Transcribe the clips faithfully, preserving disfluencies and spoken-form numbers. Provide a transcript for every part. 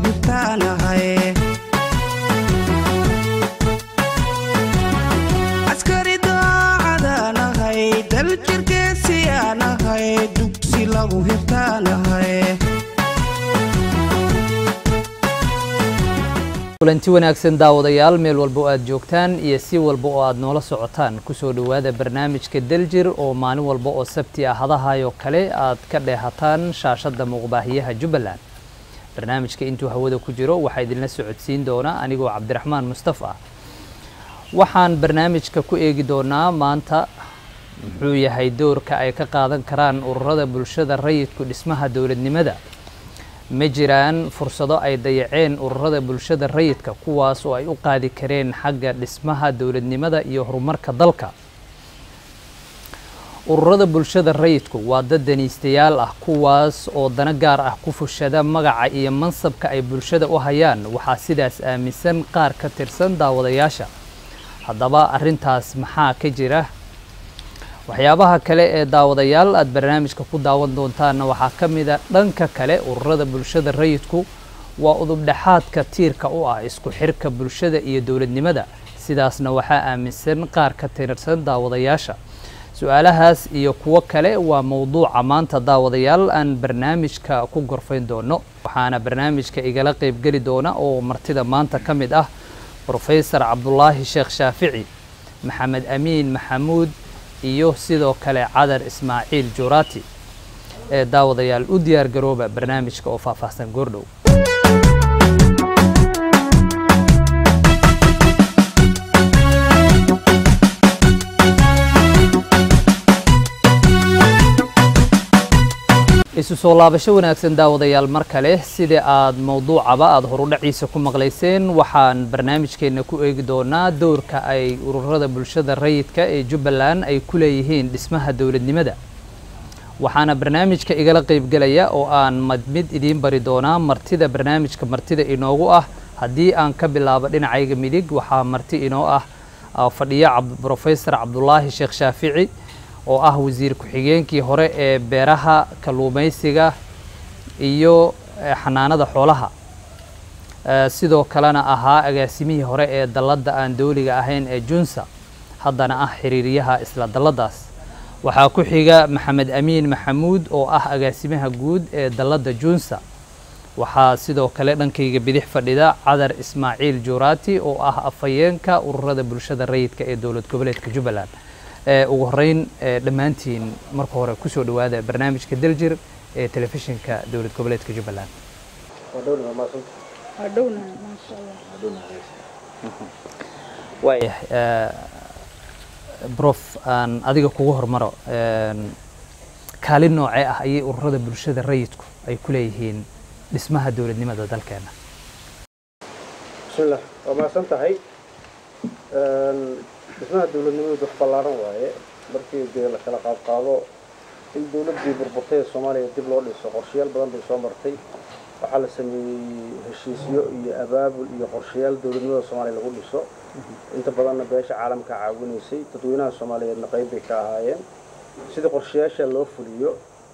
hirtaanahay askari daacadanahay dal jirgeesiyaanahay dugsi lagu hirtaanahay kulanti wanaagsan daawadayaal meel walba oo aad joogtaan iyo si walba oo aad noola socotaan ku soo dhawaada barnaamijka Daljir oo maalin walba oo sabti ah hadahayo kale aad ka dheehataan shaashada muuqbaahiyaha Jubbaland barnaamijka intuu hawada ku jiro waxa idinla socodsiin doona anigoo Cabdiraxmaan Mustafa waxaan barnaamijka ku eegi doonaa maanta muxuu yahay doorka ay ka qaadan karaan ururada bulshada rayidku dhismaha dawladnimada ma jiraan fursado ay dayaceen ururada bulshada rayidka kuwaas oo ay u qaadi kareen xagga dhismaha dawladnimada iyo horumarka dalka ururada bulshada rayidku waa dad danaystayaal ah kuwaas oo dana gaar ah ku fushada magaca iyo mansabka ay bulshada u hayaan waxa sidaas aaminsan qaar ka tirsan daawadayaasha haddaba arrintaas maxaa ka jira waxyaabaha kale ee daawadayaal aad barnaamijka ku daawan doontaan waxa kamid ah dhanka kale ururada bulshada rayidku waa udub dhaxaadka tiirka u ah isku xirka bulshada iyo dawladnimada sidaasna waxa aaminsan qaar ka tirsan daawadayaasha su'aalahaas iyo kuwa kale waa mowduuca maanta daawadayaal aan barnaamijka ku gorfayn doono waxaana barnaamijka igala qayb gali doona oo martida maanta kamid ah Professor Cabdullaahi Sheekh Shaafici Maxamed Amiin Maxamuud iyo sidoo kale Cadar Ismaaciil Juraati ee daawadayaal u diyaar garooba barnaamijka oo faahfaahsan goordhow isu soo laabasho wanaagsan daawadayaal mar kale sida aad mowduucaba aad horu dhaciisa ku maqlayseen waxaan barnaamijkeena ku eegi doonaa doorka ay ururada bulshada rayidka ee Jubbaland ay ku leeyihiin dhismaha dawladnimada waxaana barnaamijka igala qayb galaya oo aan mid idin bari doonaa martida barnaamijka martida inoogu ah hadii aan ka bilaabo dhinacayga midig waxa marti inoo ah fadhiya Professor Cabdullaahi Sheekh Shaafici oo ah wasiir ku-xigeenkii hore ee beeraha kalluumaysiga iyo xanaanada xoolaha sidoo kalena ahaa agaasimihii hore ee dalada aan dawliga ahayn ee Junsa haddana ah xiriiriyaha isla daladaas waxaa ku xiga Maxamed Amiin Maxamuud oo ah agaasimaha guud ee dalada Junsa waxaa sidoo kale dhankayga bidix fadhida Cadar Ismaaciil Juraati oo ah afayeenka ururada bulshada rayidka ee dawlad goboleedka Jubbaland ugu horeyn dhamaantiin marka hore ku soo dhawaada barnaamijka Daljir ee telefishinka dawlad goboleedka Jubbaland wadowna ma soo wadowna ma sha Allah wadowna way prof aan adiga kugu hormaro kaalin noocee ah ay ururada bulshada rayidku ay ku leeyihiin dhismaha dawladnimada dalkeena bismillah waa ma santahay dhismaha dawladnimadu wax ballaaran waaye markii dee la kala qaab qaado in dawladii burburtay Soomaaliya dib loo dhiso qorshayaal badan bay soo martay waxa la sameeyay heshiisyo iyo abaabul iyo qorshayaal dawladnimada Soomaaliya lagu dhiso inta badanna beesha caalamka caawinaysay dadweynaha Soomaaliyeedna qayb bay ka ahaayeen sida qorshayaasha loo fuliyo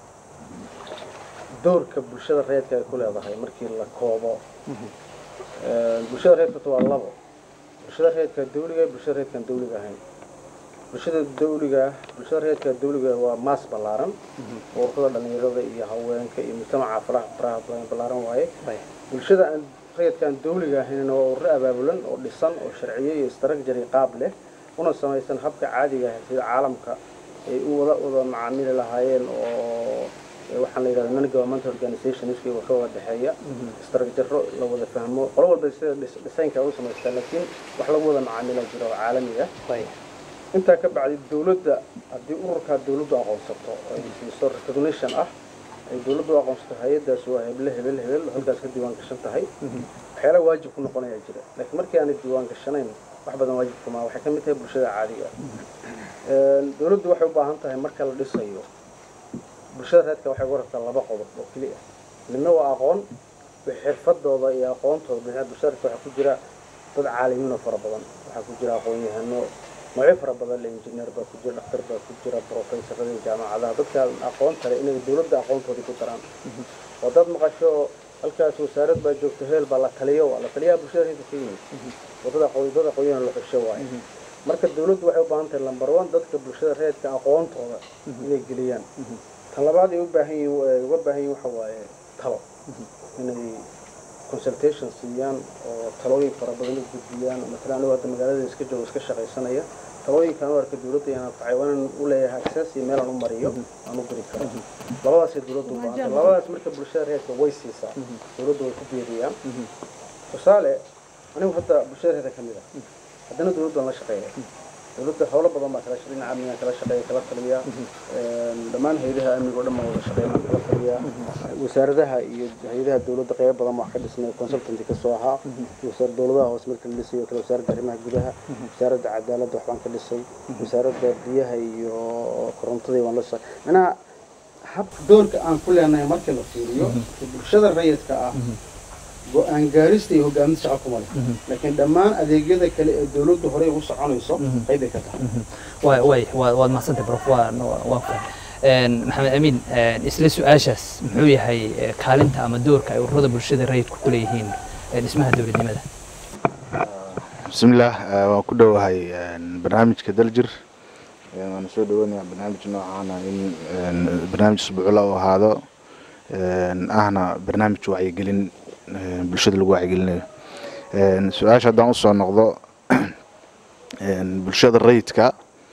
doorka bulshada rayidka ay ku leedahay markii la koobo bulshada rayidka waa labo bulshada rayidka dawliga bulshada rayidka dawliga ahayn bulshada dawliga bulshada rayidka dawliga waa maas ballaaran oo ururada dhalinyarada iyo haweenka iyo mujtamaca faraha faraha ballaaran waaye bulshada rayidka dawliga ahayn oo urur abaabulan oo dhisan oo sharciye iyo istaraatiiji qaab leh una samaysan habka caadiga ah sida caalamka ay u wada wada macaamil lahaayeen oo waxaan la yiraahdaa non governmental organizations oo ka wada dhaxeeya istaraatiijiro la wada fahmo qolo walba sida dhisaynka u sameeyay laakiin wax lagu wada macaamilo jiro caalami ah inta ka bacdi dawladda hadii ururka dawladdu aqoonsato ay siiso recognition ah ay dawladdu aqoonsato hay'adaas waa hebel hebel hebel halkaas ka diiwaan gashan tahay waxyaalo waajib ku noqonaya jira laakiin markii aan diiwaan gashanayn wax badan waajib kuma waxay ka mid tahay bulshada caadiga ah dawladdu waxay u baahan tahay marka la dhisayo bulshada rayidka waxay wararka laba qodob oo kaliya midna waa aqoon xirfadooda iyo aqoontooda bulshada rayidka waxa ku jira dad caalamiin fara badan waxa ku jira aqoon-yahano nooc fara badan la engineer baa ku jira dhakhtar baa ku jira professorada jaamacadaha dadka aqoon kale inay dawladda aqoontooda ku daraan oo dad maqasho halkaas wasaarad baa joogto heel baa la taliyo waa la taliyaa bulshada reerka ka yimid wadada qoydada qoyana la xusho waaye marka dawladdu waxay u baahan tahay lambar one dadka bulshada reerka aqoontooda inay geliyaan tan labaad ay u baahan yihiin uga baahan yihiin waxa waaye talo inay consultation siiyaan oo talooyin fara badan u gudbiyaan مثلا anigu hadda magaalada iska joogo iska shaqaysanaya talooyinkan u arka dawladda inaan tacaywan u leeyahay access iyo meel aan u mariyo aan u gari karo labadaas ay dawladdu u baahan tahay labadaas marka bulshada reerka way siisaa dawladdu way ku biiriyaan tusaale anigu hadda bulshada reerka kamid ah haddana dawladdu aan la shaqeeyaa dawladda howlo badan baa kala shaqeynaa amniga kala shaqeeya kala taliya dhammaan hay'adaha amniga oo dhan wada shaqeynaa kala taliya wasaaradaha iyo hay'adaha dawladda qayb badan wax ka dhisnay consultant ka soo ahaa wasaaradda dawladaha hoos marka la dhisay kala wasaaradda arrimaha gudaha wasaaradda cadaaladda waxbaan ka dhisay wasaaradda biyaha iyo korontada waan la shaqeynaa ana hab doorka aan ku leenahay marka la fiiriyo bulshada rayidka ah go'aan gaarista iyo hogaaminta shaqo kuma leh laakiin dhammaan adeegyada kale ee dawladdu hore ugu soconayso qayb ay ka tahay way way waad mahadsantahay prof waa waa een maxamed amiin isla su'aashaas muxuu yahay kaalinta ama doorka ay ururada bulshada rayidku ku leeyihiin dhismaha dawladnimada bismillaah waan ku dhowahay barnaamijka daljir waan soo dhaweynayaa barnaamij noocan in barnaamij isbuucla oo ahaado ahna barnaamij wacyigelin bulshada lagu wacyigelinayo een su'aasha hadaan u soo noqdo een bulshada rayidka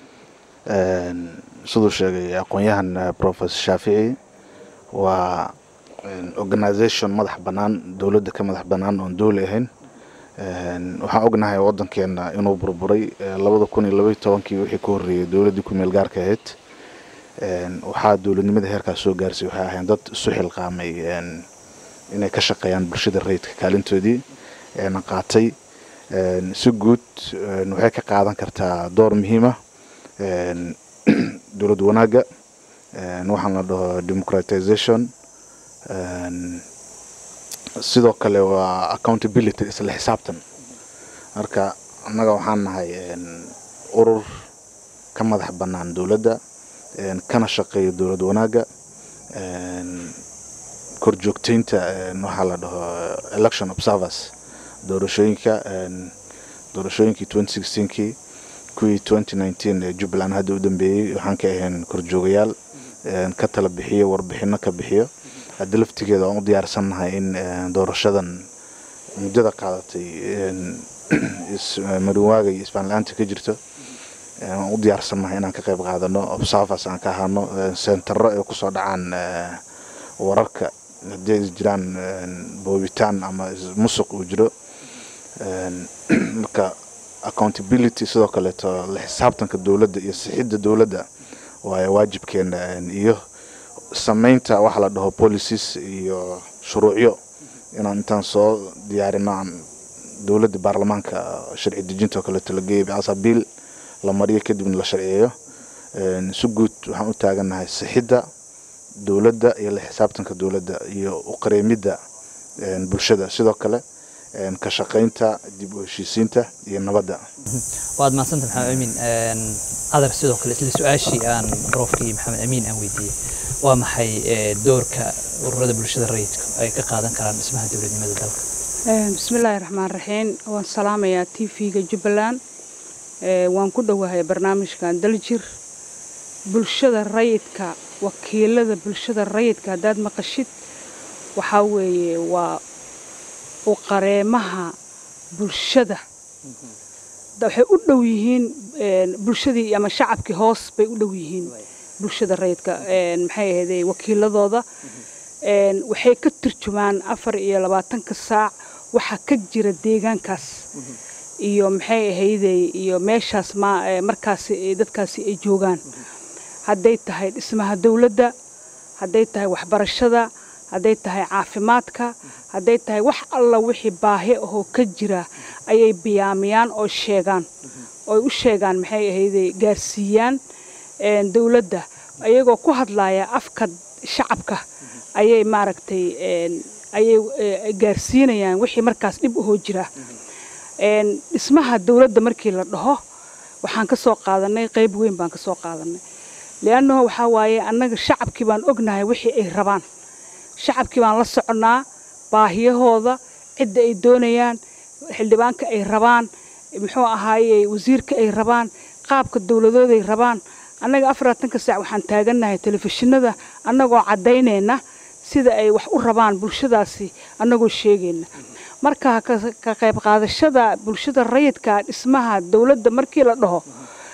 een sidoo sheegay aqoonyahan Professor Shaafici waa organization madax banaan dawladda ka madax banaan oo dawlad ahayn een waxaan ognahay wadankeena inuu burburay laba kun iyo laba iyo toban kii wixii ka horeeyay dawladda ku meel gaarka ahayd een waxa dawladnimada heerkaas soo gaarsay waxa ahayn dad isu xilqaamay een inay ka shaqeeyaan bulshada rayidka kaalintoodii ee qaatay een si guud waxay ka qaadan kartaa door muhiim ah een dawlad wanaaga een waxaan la dhaho democratization een sidoo kale waa accountability isla xisaabtan marka annaga waxaan nahay een urur ka madax banaan dawladda een kana shaqeeyo dawlad wanaaga een korjoogteynta waxa la dhaho election observers doorashooyinka doorashooyinkii twenty sixteen kii kuwii twenty nineteen ee Jubbaland hadda u dambeeyay waxaan ka ahayn korjoogayaal ka tala bixiyo warbixino ka bixiyo hadda laftigeeda aan u diyaarsanahay in doorashadan muddada qaadatay is marwaaga iyo isbaanlaanta ka jirto aan u diyaarsanahay inaan ka qayb qaadano observers aan ka ahaano centerro ay ku soo dhacaan wararka hadii jiraan boobitaan ama musuq uu jiro marka accountability sidoo kale to la xisaabtanka dawladda iyo sixidda dawladda waa waajibkeena iyo sameynta waxa la dhaho policies iyo shuruucyo inaan intaan soo diyaarino dawladda baarlamaanka sharci dejinta kale to la geeyay asabil la mariyo kadibna la sharciyeeyo si guud waxaan u taaganahay sixidda dawladda iyo la xisaabtanka dawladda iyo u qareemida bulshada sidoo kale een ka shaqeynta dib u heshiisiinta iyo nabadda waad maasanta maxamed amiin een adar sidoo kale isla su'aashii aan profkii maxamed amiin aan weydiiyay waa maxay doorka ururada bulshada rayidka ay ka qaadan karaan dhismaha dawladnimada dalka een bismillaahir rahmaanir rahiim waan salaamayaa T V-ga Jubbaland ee waan ku dhawahay barnaamijkan daljir bulshada rayidka wakiilada bulshada rayidka hadaad maqashid waxa weeye waa oo qareemaha bulshada waxay u dhow yihiin bulshadii ama shacabkii hoos bay u dhow yihiin bulshada rayidka een maxay ahayd wakiiladooda een waxay ka turjumaan afar iyo labaatan ka saac waxa ka jira deegaankaas iyo maxay ahayd iyo meeshaas ma markaas dadkaasi ay joogaan hadday tahay dhismaha dawladda hadday tahay waxbarashada hadday tahay caafimaadka hadday tahay wax alla wixii baahi oo ka jira ayay biyaamiyaan oo sheegaan oo u sheegaan maxay ahayd gaarsiiyaan een dawladda ayagoo ku hadlaaya afka shacabka ayay maaragtay een ayay gaarsiinayaan wixii markaas dib u jira een dhismaha dawladda markii la dhaho waxaan ka soo qaadanay qayb weyn baan ka soo qaadanay لأنه waxa waaye annaga shacabkii baan ognahay wixii ay rabaan shacabkii baan la soconaa baahiyahooda cidda ay doonayaan xildhibaanka ay rabaan muxuu ahaayey wasiirka ay rabaan qaabka dowladooda ay rabaan annaga afartanka saac waxaan taagannahay telefishinada annagoo cadaynayna sida ay wax u rabaan bulshadaasi annagoo sheegayna marka ka qayb qaadashada bulshada rayidka dhismaha dowladda markii la dhaho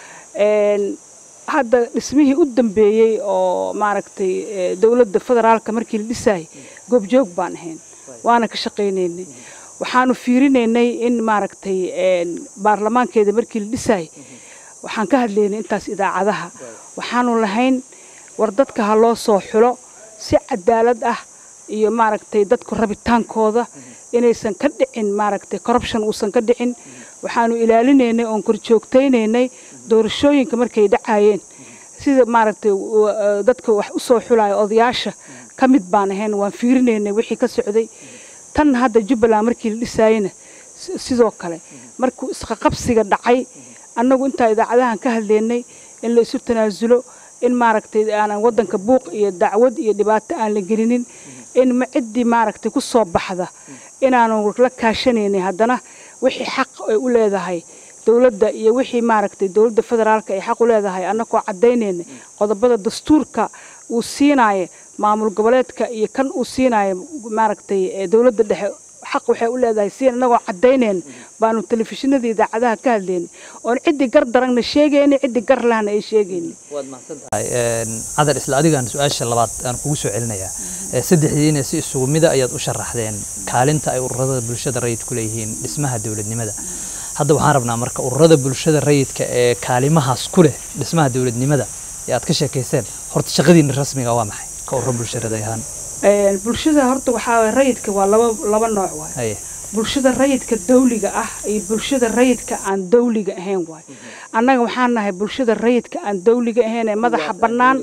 een hadda dhismihii u dambeeyay oo maaragtay dowladda federaalka markii la dhisay goobjoog baan ahayn waana ka shaqaynaynay waxaanu fiirinaynay in maaragtay een baarlamaankeeda markii la dhisay waxaan ka hadlaynay intaas idaacadaha waxaanu lahayn war dadka ha loo soo xulo si cadaalad ah iyo maaragtay dadku rabitaankooda inaysan ka dhicin maaragtay corruption uusan ka dhicin waxaanu ilaalinaynay oon korjoogtaynaynay doorashooyinka markay dhacayeen sida maaragtay dadka wax u soo xulayo odayaasha ka mid baan ahayn waan fiirinaynay wixii ka socday tan hadda Jubbaland markii la dhisayna sidoo kale markuu isqa qabsiga dhacay annagu inta idaacadahan ka hadlaynay in la isu tanaasulo in maaragtay aanan wadanka buuq iyo dacwad iyo dhibaato aan la gelinin in ma cidii maaragtay ku soo baxda inaanu la kaashanaynay haddana wixii xaq ay u leedahay dowladda iyo wixii maaragtay dowladda federaalka ay xaq u leedahay annagoo cadaynayna qodobada dastuurka uu siinayo maamul goboleedka iyo kan uu siinayo maaragtay dowladda dhexe xaq waxay u leedahay si annagoo cadaynayna baanu telefishinada idaacadaha ka hadlaynay oo cidii gar daragna sheegaynay cidii gar lahna ay sheegaynay waad mahadsantahay een cadar isla adigaan su'aasha labaad aan kugu soo celinayaa saddexdiina si isugu mid ah ayaad u sharaxdeen kaalinta ay ururada bulshada rayidku leeyihiin dhismaha dawladnimada hadda waxaan rabnaa marka ururada bulshada rayidka ee kaalimahaas ku leh dhismaha dawladnimada ee aad ka sheekayseen horta shaqadiina rasmiga waa maxay ka urur bulshada ahaan ee bulshada horta waxa rayidka waa laba laba nooc waay bulshada rayidka dawliga ah iyo bulshada rayidka aan dawliga ahayn waay annaga waxaan nahay bulshada rayidka aan dawliga ahayn ee madaxa bannaan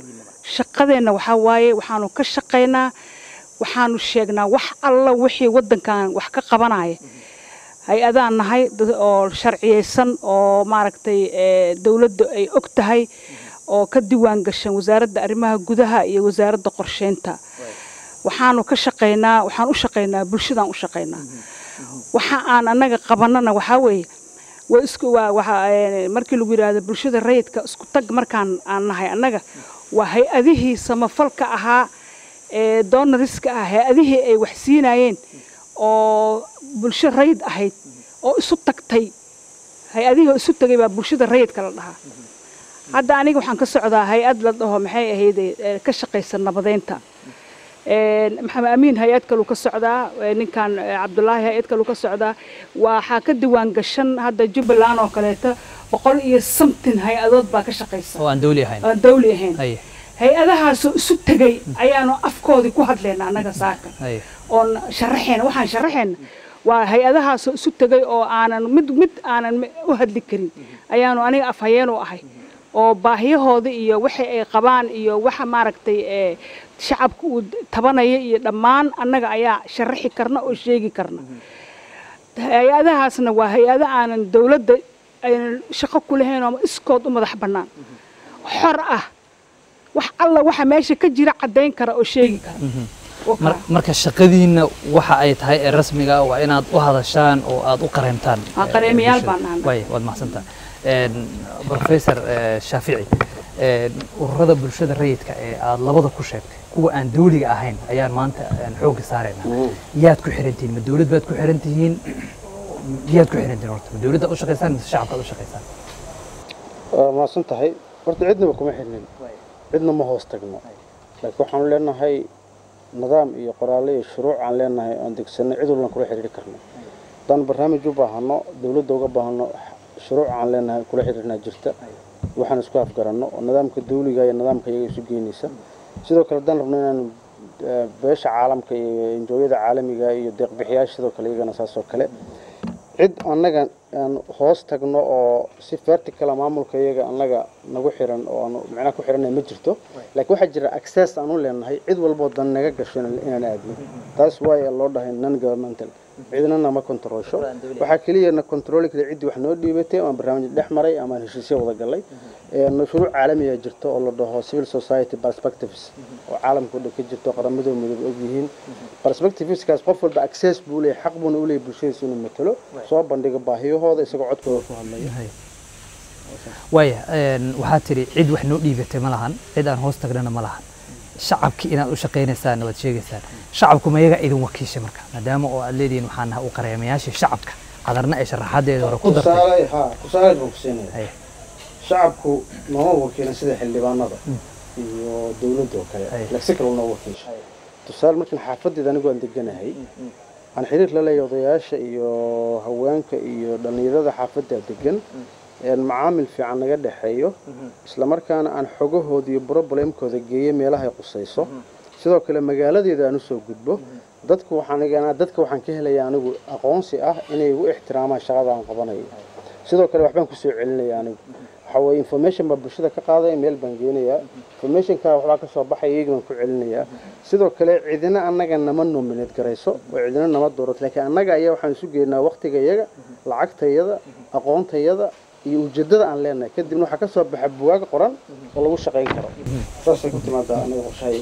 shaqadeena waxa waaye waxaanu ka shaqeynaa waxaanu sheegnaa wax alla wixii wadankan wax ka qabanaya hay-adaan nahay oo sharciyeysan oo maaragtay dawladda ay og tahay oo ka diiwaan gashan wasaaradda arrimaha gudaha iyo wasaaradda qorsheynta waxaanu ka shaqeynaa waxaan u shaqeynaa bulshadaan u shaqeynaa waxa aan annaga qabanana waxa weeye waa isku waa waxa markii lagu yiraahdo bulshada rayidka isku tag markaan aan nahay annaga waa hay-adihii samafalka ahaa ee donoriska ah hay-adihii ay wax siinayeen oo bulsho rayid ahayd oo isu tagtay hay-adihii isu tagay baa bulshada rayidka la dhahaa hadda aniga waxaan ka socdaa hay-ad la dhaho maxay ahayd ka shaqeysa nabadeynta maxamed amiin hay-ad kale ka socdaa ninkan cabdullaahi hay-ad kale ka socdaa waxaa ka diiwaan gashan hadda Jubbaland oo kaleeto boqol iyo something hay-adood baa ka shaqeysa oo aan dawli ahayn aan dawli ahayn hay-adahaas isu tagay ayaanu afkoodi ku hadleynaa annaga saaka oo sharaxeena waxaan sharaxeena waa hay-adahaas isu tagay oo aanan mid mid aanan u hadli karin ayaanu aniga afhayeen u ahay oo baahiyahooda iyo waxa ay qabaan iyo waxa maaragtay ee shacabku uu tabanaya iyo dhammaan annaga ayaa sharaxi karna oo sheegi karna hay-adahaasna waa hay-ada aanan dawladda aynan shaqo ku lahayn oo iskood u madax bannaan xor ah wax alla waxa meesha ka jira cadeyn kara oo sheegi kara marka shaqadiina waxa ay tahay ee rasmiga ah waa inaad u hadashaan oo aad u qareemtaan qareemiyaal baan nahay way wad mahadsantahay een professor Shaafici een ururada bulshada rayidka ee aad labada ku sheegtay kuwa aan dawliga ahayn ayaan maanta xoog saarayna yaad ku xirantiin ma dawlad baad ku xirantiin yaad ku xirantiin horta dawladda u shaqeysaan mise shacabka u shaqeysaan ma santahay horta cidna kuma xirnin cidna ma hoos tagno laakiin waxaan leenahay nidaam iyo qoraal iyo shuruuc aan leenahay aan degsanay cid walba kula xiriiri karno dan barnaamij u baahano dawladda uga baahano shuruuc aan leenahay kula xiriirnaa jirta waxaan isku afgaranno oo nidaamka dawliga iyo nidaamka iyaga isu geynaysa sidoo kale dan rabno inaan beesha caalamka iyo injooyada caalamiga iyo deeq bixiyaasha sidoo kale iyagana saas oo kale cid annaga aan hoos tagno oo si vertical maamulka iyaga annaga nagu xiran oo aan macna ku xiranay ma jirto laakiin waxa jira access aan u leenahay cid walba oo dan naga gasho inaan aadno taas way loo dhahay non governmental cidina nama controlsho waxa kaliya na control kale cid wax noo dhiibatay ama barnaamij dhex maray ama heshiisyo wada galay ee shuruuc caalami ah jirto oo la dhaho civil society perspectives oo caalamku ka jirto qaramada midoobay og yihiin perspectives kaas qof walba access buu leeyahay xaq buu u leeyahay bulshadiisa inuu matalo soo bandhiga baahiyahooda isagoo codkooda ku hadlaya waya waxaa tiri cid wax noo dhiibatay ma lahan cid aan hoos tagnana ma lahan shacabki inaad u shaqeynaysaan waad sheegaysaan shacabku ma iyaga idin wakiisha marka maadaama oo aad leedihiin waxaan nahay u qareemayaashii shacabka cadarna ay sharaxadeeda hore ku dartay tusaale ha tusaale buu siinaya shacabku noo wakiilan sida xildhibaanada iyo dawladda kale laakiin kale noo wakiisha tusaale markan xaafadeeda anigu aan deganahay aan xiriir la leeyahay odayaasha iyo haweenka iyo dhalinyarada xaafadda degan een macaamil fiican naga dhaxeeyo isla markaana aan xogahood iyo problemkooda geeyay meelaha ay qusayso sidoo kale magaaladeeda aan u soo gudbo dadku waxaan igana dadka waxaan ka helayaa anigu aqoonsi ah inay u ixtiraamaan shaqada aan qabanayo sidoo kale waxbaan ku soo celinayaa anigu waxa way information ba bulshada ka qaaday meel baan geenayaa information ka waxba ka soo baxay iyaga ku celinayaa sidoo kale cidina annaga nama nominate garayso oo cidina nama doorato laakiin annaga ayaa waxaan isu geynaa waqtiga iyaga lacagtayada aqoontayada iyo ujeedada aan leenahay kadibna waxa ka soo baxa buugaag qoran oo lagu shaqeyn karo saasay ku timaadaa anaga qorshahay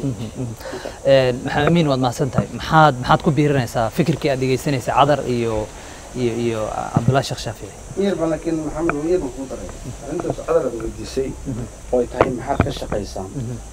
een maxaa amiin waad mahadsantahay maxaad maxaad ku biirinaysaa fikirkii aad dhegeysanaysaa cadar iyo iyo iyo Cabdullaahi Sheekh Shaafici yar baan laakiin maxamed wiyad ku daray arintaas cadar aad weydiisay oo ay tahay maxaad ka shaqeysaan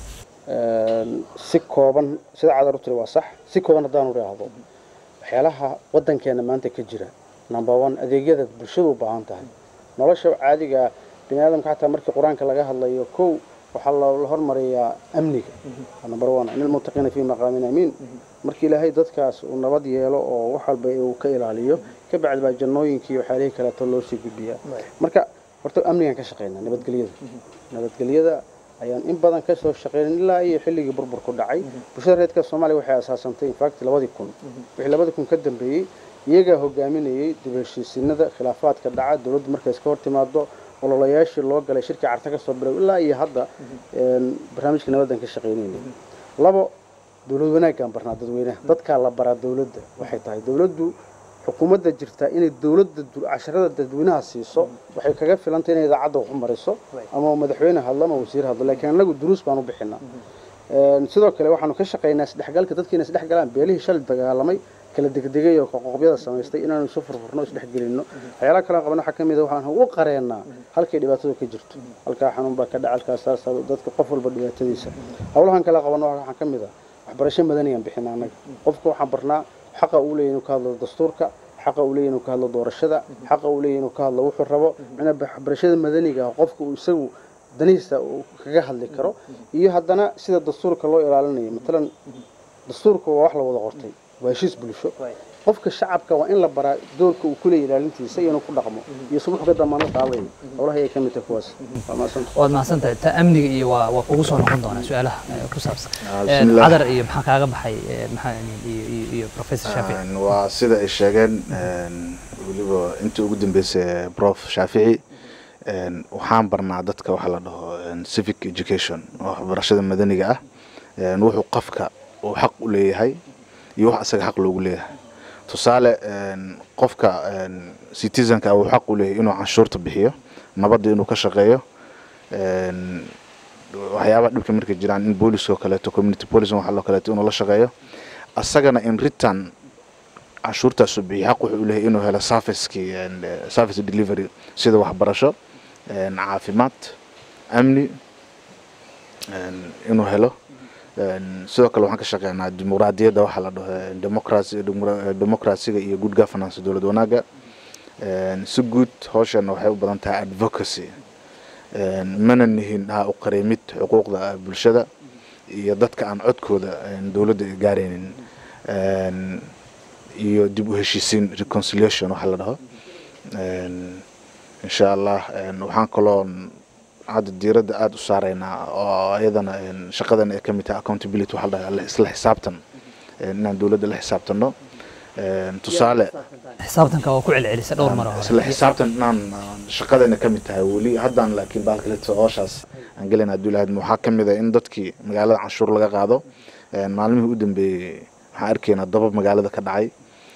een si kooban sida cadar u tiri waa sax si kooban hadaan u raahdo waxyaalaha wadankeena maanta ka jira number one adeegyada bulshadu u baahan tahay nolosha caadiga bini'aadamka xataa markii quraanka laga hadlayo kow waxa la hormariyaa amniga number one in muttaqina fi maqaamin amiin markii ilaahay dadkaas uu nabad yeelo oo wax walba uu ka ilaaliyo ka bacdi baa jannooyinkii waxa ay kala talo sii gudbiya marka horta amnigan ka shaqeynaa nabadgelyada nabadgelyada ayaan in badan ka soo shaqeynay ilaa iyo xilligii burburku dhacay bulshada reerka Soomaaliya waxay asaasantay in fact labadii kun wixii labadii kun ka dambeeyay iyaga hogaaminayay dib u heshiisiinada khilaafaadka dhaca dawladda markay iska hortimaado ololayaashii loo galay shirka carta ka soo bilow ilaa iyo hadda een barnaamijka nabadan ka shaqeynayay labo dawlad wanaaggan barnaa dadweynaha dadka la baraa dawladda waxay tahay dawladdu xukuumadda jirta inay dawladda casharada dadweynaha siiso waxay kaga filantay inay idaacadda wax mariso ama madaxweynaha hadla ama wasiir hadla laakiin anagu duruus baan u bixinaa een sidoo kale waxaanu ka shaqeynaa isdhexgalka dadkiina isdhexgalaan beelihii shal dagaalamay kala degdegay oo qoqobyada sameystay inaanu soo furfurno isdhex gelino waxyaalaha kale qabana waxa kamid ah waxaan u qareenaa halkay dhibaatadu ka jirto halka xanuun ba ka dhacalkaas dadka qof walba dhibaatadiisa hawlahan kale qabana waxa kamid ah waxbarasho madaniyan bixinaa anaga qofka waxaan barnaa xaqa uu leeyahay inuu ka hadlo dastuurka xaqa uu leeyahay inuu ka hadlo doorashada xaqa uu leeyahay inuu ka hadlo wuxuu rabo in waxbarashada madaniga qofka uu isagu daniisa uu kaga hadli karo iyo haddana sida dastuurka loo ilaalinayo midalan dastuurka waa wax la wada qortay وهشيس بلشو قفك الشعب كوا إن لبرا دول كل يلالنتي سينو كل رقمه يصبح كده ما نطالعين والله هي كم تكواس ما سنت وما سنت تأمني و وقوسون هندونا سؤاله كوسابس عذر إيه محك عجب حي مح يعني بروفيسور شافعي وسيد الشجن ولي أنت قدم بس بروف شافعي وحام برنامجك وحلا civic education وبرشاد المدني جاه نروح قفك وحق ولي هاي iyo wax asaga xaq loogu leeyahay tusaale een qofka een citizenka uu xaq u leeyahay inuu canshuurta bixiyo nabad inuu ka shaqeeyo een waxyaabo dhibka markay jiraan in booliska kale to community police waxa loo kale inuu la shaqeeyo asagana in return canshuurta soo bixiyo xaq u leeyahay inuu helo service-ki and service delivery sida waxbarasho een caafimaad amni een inuu helo sidoo kale waxaan ka shaqeynaa dimuqraadiyadda waxa la dhaho democracy democracy iyo good governance dawlad wanaaga een si guud hawshan waxay u badan tahay advocacy een mana nihin ha u qareemid xuquuqda bulshada iyo dadka aan codkooda dawladda gaareenin een iyo dib u heshiisiin reconciliation waxa la dhaho een insha Allah waxaan kaloo هذا الديرة ده صارينا أيضا شقدنا كمية accountability وحلا إصلاح حسابتنا إن الدولة ده حسابتنا تصال حسابتنا كوكل على سدور مرة إصلاح حسابتنا نعم شقدنا كمية ولي هذا لكن بالك لتغاشس أنجلنا الدولة محاكم إذا إن دتكي مجال عشور لقى قاعدة معلمي قدم بحركينا الضباب مجال ده كدعي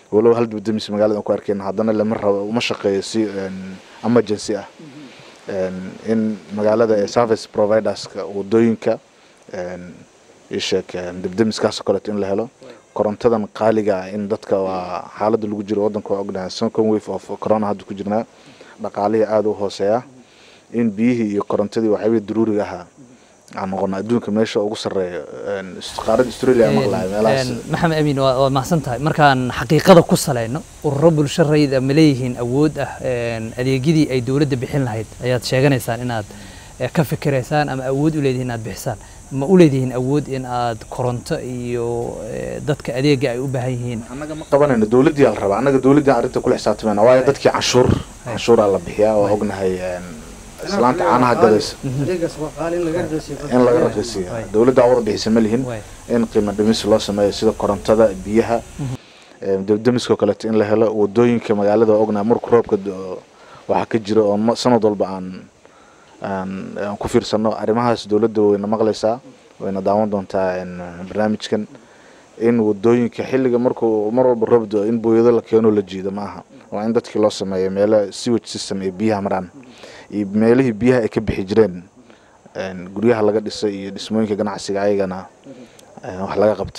walow hal dibdamis magaalada ku arkeen haddana lama rabo uma shaqeeyo si emergency ah in magaalada ee service providerska wadooyinka isheek dibdamiskaas kale in la helo korontadan qaaliga in dadka waa xaaladda lagu jiro wadanka waa ognahay second wave of corona hadda ku jirnaa dhaqaalihi aad u hooseeya in biyihii iyo korontadii waxyaabihii daruuriga ahaa aan noqono adduunka meesha ugu sarreeya qaaradda Australia maqlaay meelahaas maxamed amiin waa mahadsan tahay markaan xaqiiqada ku saleyno ururo bulsho rayid ah ma leeyihiin awood ah adeegyadii ay dawladda bixin lahayd ayaad sheeganaysaan inaad ka fikiraysaan ama awood u leedihiin inaad bixisaan ma u leedihiin awood in aad koronto iyo dadka adeega ay u baahan yihiin annaga ma qabanayno dawladda la rabaa annaga dawladda arinta ku xisaabtamana waayo dadkii canshuur canshuur la bixiyaa oo ognahay islaanta caanaha gadaysa in laga raqiisiyo dawladda wada bixisa ma lihin in qiimo dhimis loo sameeyo sida korontada biyaha dibdamiska kale in la helo wadooyinka magaalada ognahay markuu roobka waxa ka jira oo sanad walba aan aan ku fiirsano arrimahaas dawladda wayna maqlaysaa wayna daawan doontaa barnaamijkan in wadooyinka xilliga markuu mar walba roobdo in booyado la keeno la jiido maaha waa in dadkii loo sameeyo meelo sewage system ee biyaha maraan iyo meelihii biyaha ay ka bixi jireen guryaha laga dhisay iyo dhismooyinka ganacsiga ayagana wax laga qabto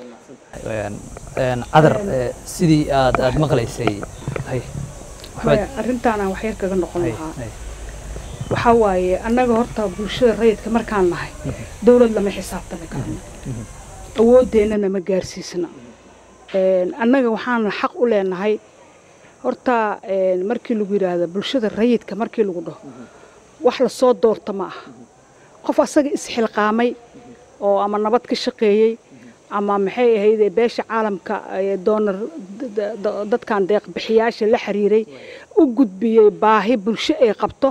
cadar sidii aad aad maqlaysay hay arrintaan aan wax yar kaga noqon lahaa waxa waaye annaga horta bulshada rayidka markaan nahay dawlad lama xisaabtami karno awoodeennana ma gaarsiisna annaga waxaan xaq u leenahay horta markii lagu yiraahdo bulshada rayidka markii lagu dhaho wax la soo doorto ma aha qof asaga isxilqaamay oo ama nabad ka shaqeeyay ama maxay ahayd beesha caalamka doonar dadkan deeq bixiyaasha la xiriiray u gudbiyay baahi bulsho ay qabto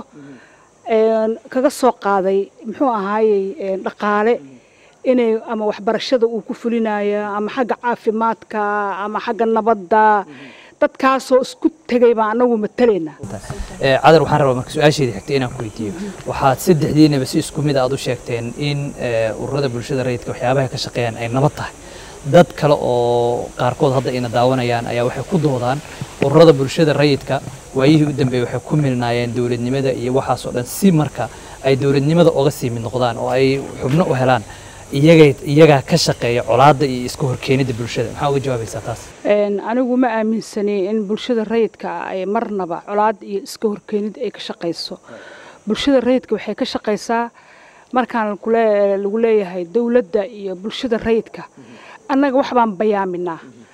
kaga soo qaaday muxuu ahaayay dhaqaale inay ama waxbarashada uu ku fulinayo ama xagga caafimaadka ama xagga nabadda dadkaasoo isku tagay baan anagu mataleena cadar waxaan rabaa marka su'aasheedii xigtay inaan ku weydiiyo waxaad saddexdiinaba si isku mid aad u sheegteen in ururada bulshada rayidka waxyaabaha ka shaqeeyaan ay nabad tahay dad kale oo qaarkood hadda ina daawanayaan ayaa waxay ku doodaan ururada bulshada rayidka waayihii u dambeeyay waxay ku milnaayeen dawladnimada iyo waxaas oo dhan si marka ay dawladnimada uga sii mid noqdaan oo ay xubno u helaan iyaga iyaga ka shaqeeya colaadda iyo isku horkeenida bulshada maxaa uga jawaabaysaa taas anigu ma aaminsani in bulshada rayidka ay marnaba colaad iyo iska horkeenid ay ka shaqeyso bulshada rayidka waxay ka shaqeysaa markaan lagu leeyahay dawladda iyo bulshada rayidka annaga wax baan bayaaminaa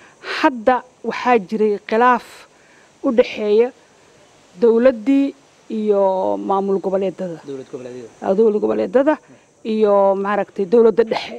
hadda waxaa jiray khilaaf u dhaxeeya dawladdii iyo maamul goboleedada dawlad goboleedada iyo maaragtay dawladda dhexe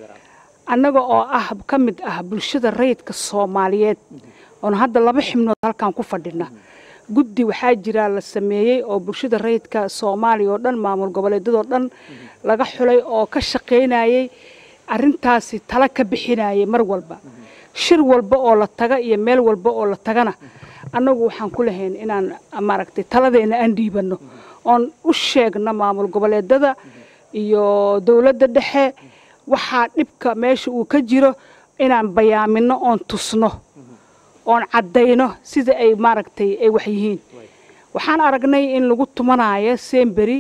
annaga oo ah ka mid ah bulshada rayidka Soomaaliyeed oo hadda laba xibnood halkan ku fadhina guddi waxaa jira la sameeyay oo bulshada rayidka Soomaaliya oo dhan maamul goboleedada oo dhan laga xulay oo ka shaqeynayay arrintaasi tala ka bixinayay mar walba shir walba oo la taga iyo meel walba oo la tagana annagu waxaan ku lahayn inaan maaragtay taladeena aan dhiibano oon u sheegno maamul goboleedada iyo dawladda dhexe waxaa dhibka meesha uu ka jiro inaan bayaamino oon tusno oon caddayno sida ay maaragtay ay wax yihiin waxaan aragnay in lagu tumanayo Semberi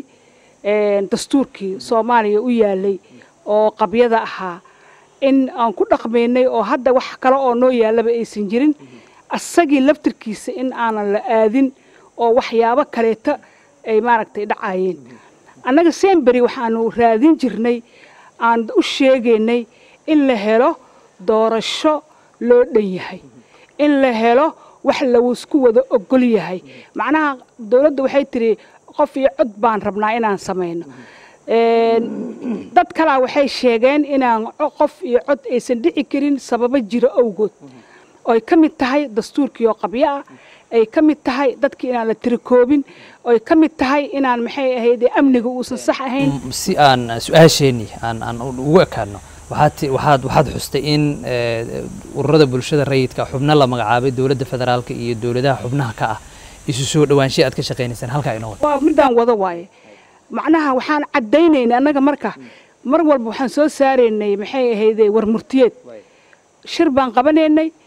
dastuurkii Soomaaliya u yaalay oo qabyada ahaa in aan ku dhaqmeynay oo hadda wax kale oo noo yaalaba aysan jirin asagii laftirkiisa in aanan la aadin oo waxyaabo kaleeta ay maaragtay dhacayeen annaga Semberi waxaanu raadin jirnay aan u sheegaynay in la helo doorasho loo dhan yahay in la helo wax la isku wada ogol yahay macnaha dawladda waxay tiri qof iyo cod baan rabnaa inaan sameeyno dad kale waxay sheegeen inaan qof iyo cod aysan dhici karin sababo jiro awgood oo ka mid tahay dastuurkii oo qabyo ah ay ka mid tahay dadkii inaan la tirakoobin oo ka mid tahay inaan maxay ahayd amniga uusan sax ahayn si aan su'aasheeni aan aan ugu ekaano waxaad waxaad waxaad xustay in ururada bulshada rayidka xubno la magacaabay dawladda federaalka iyo dawladaha xubnaha ka ah isu soo dhawaanshiyo aad ka shaqeynaysan halka inoo waa midaan wada waaye macnaha waxaan cadaynaynaa annaga marka mar walba waxaan soo saareynay maxay ahayd war murtiyeed shir baan qabanaynay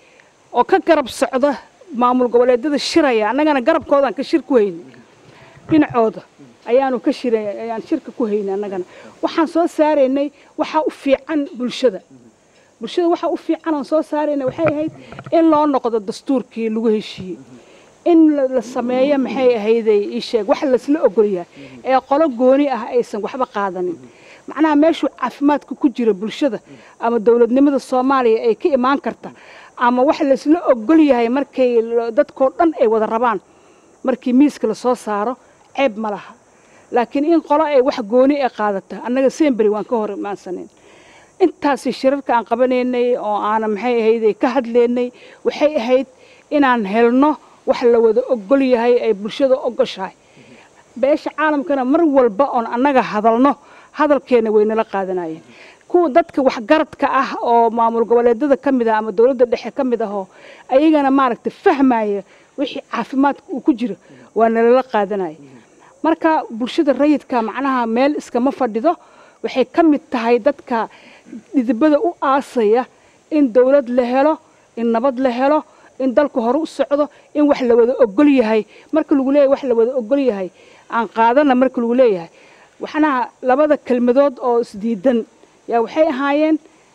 oo ka garab socda maamul goboleedyada shiraya annagana garabkoodaan ka shir ku hayni dhinacooda ayaanu ka shiray ayaan shirka ku haynay annagana waxaan soo saaraynay waxa u fiican bulshada bulshada waxa u fiican oo soo saaraynay waxay ahayd in loo noqdo dastuurkii lagu heshiiyey in la sameeyo maxay ahayd ii sheeg wax la isla ogol yahay ee qolo gooni ah aysan waxba qaadanin macnaha meeshuu caafimaadka ku jira bulshada ama dowladnimada Soomaaliya ay ka imaan karta ama wax la isla ogol yahay markay dadkoo dhan ay wada rabaan markii miiska la soo saaro ceeb ma laha laakiin in qolo ay wax gooni ay qaadata annaga Sembri waan ka hor imaansaneen intaas shirarka aan qabanaynay oo aan maxay ahayd ka hadlaynay waxay ahayd inaan helno wax la wada ogol yahay ay bulshada ogoshahay beesha caalamkana mar walba oo annaga hadalno hadalkeena way nala qaadanayeen kuwa dadka wax garadka ah oo maamul goboleedyada kamid ah ama dawladda dhexe kamid ah oo ayagana maaragtay fahmaya wixii caafimaadka uu ku jiro waa nala qaadanayeen marka bulshada rayidka macnaha meel iska ma fadhido waxay kamid tahay dadka didibada u aasaya in dawlad la helo in nabad la helo in dalku hore u socdo in wax la wada ogol yahay marka lagu leeyahay wax la wada ogol yahay aan qaadana marka lagu leeyahay waxana labada kelmadood oo isdiidan yaa waxay ahaayeen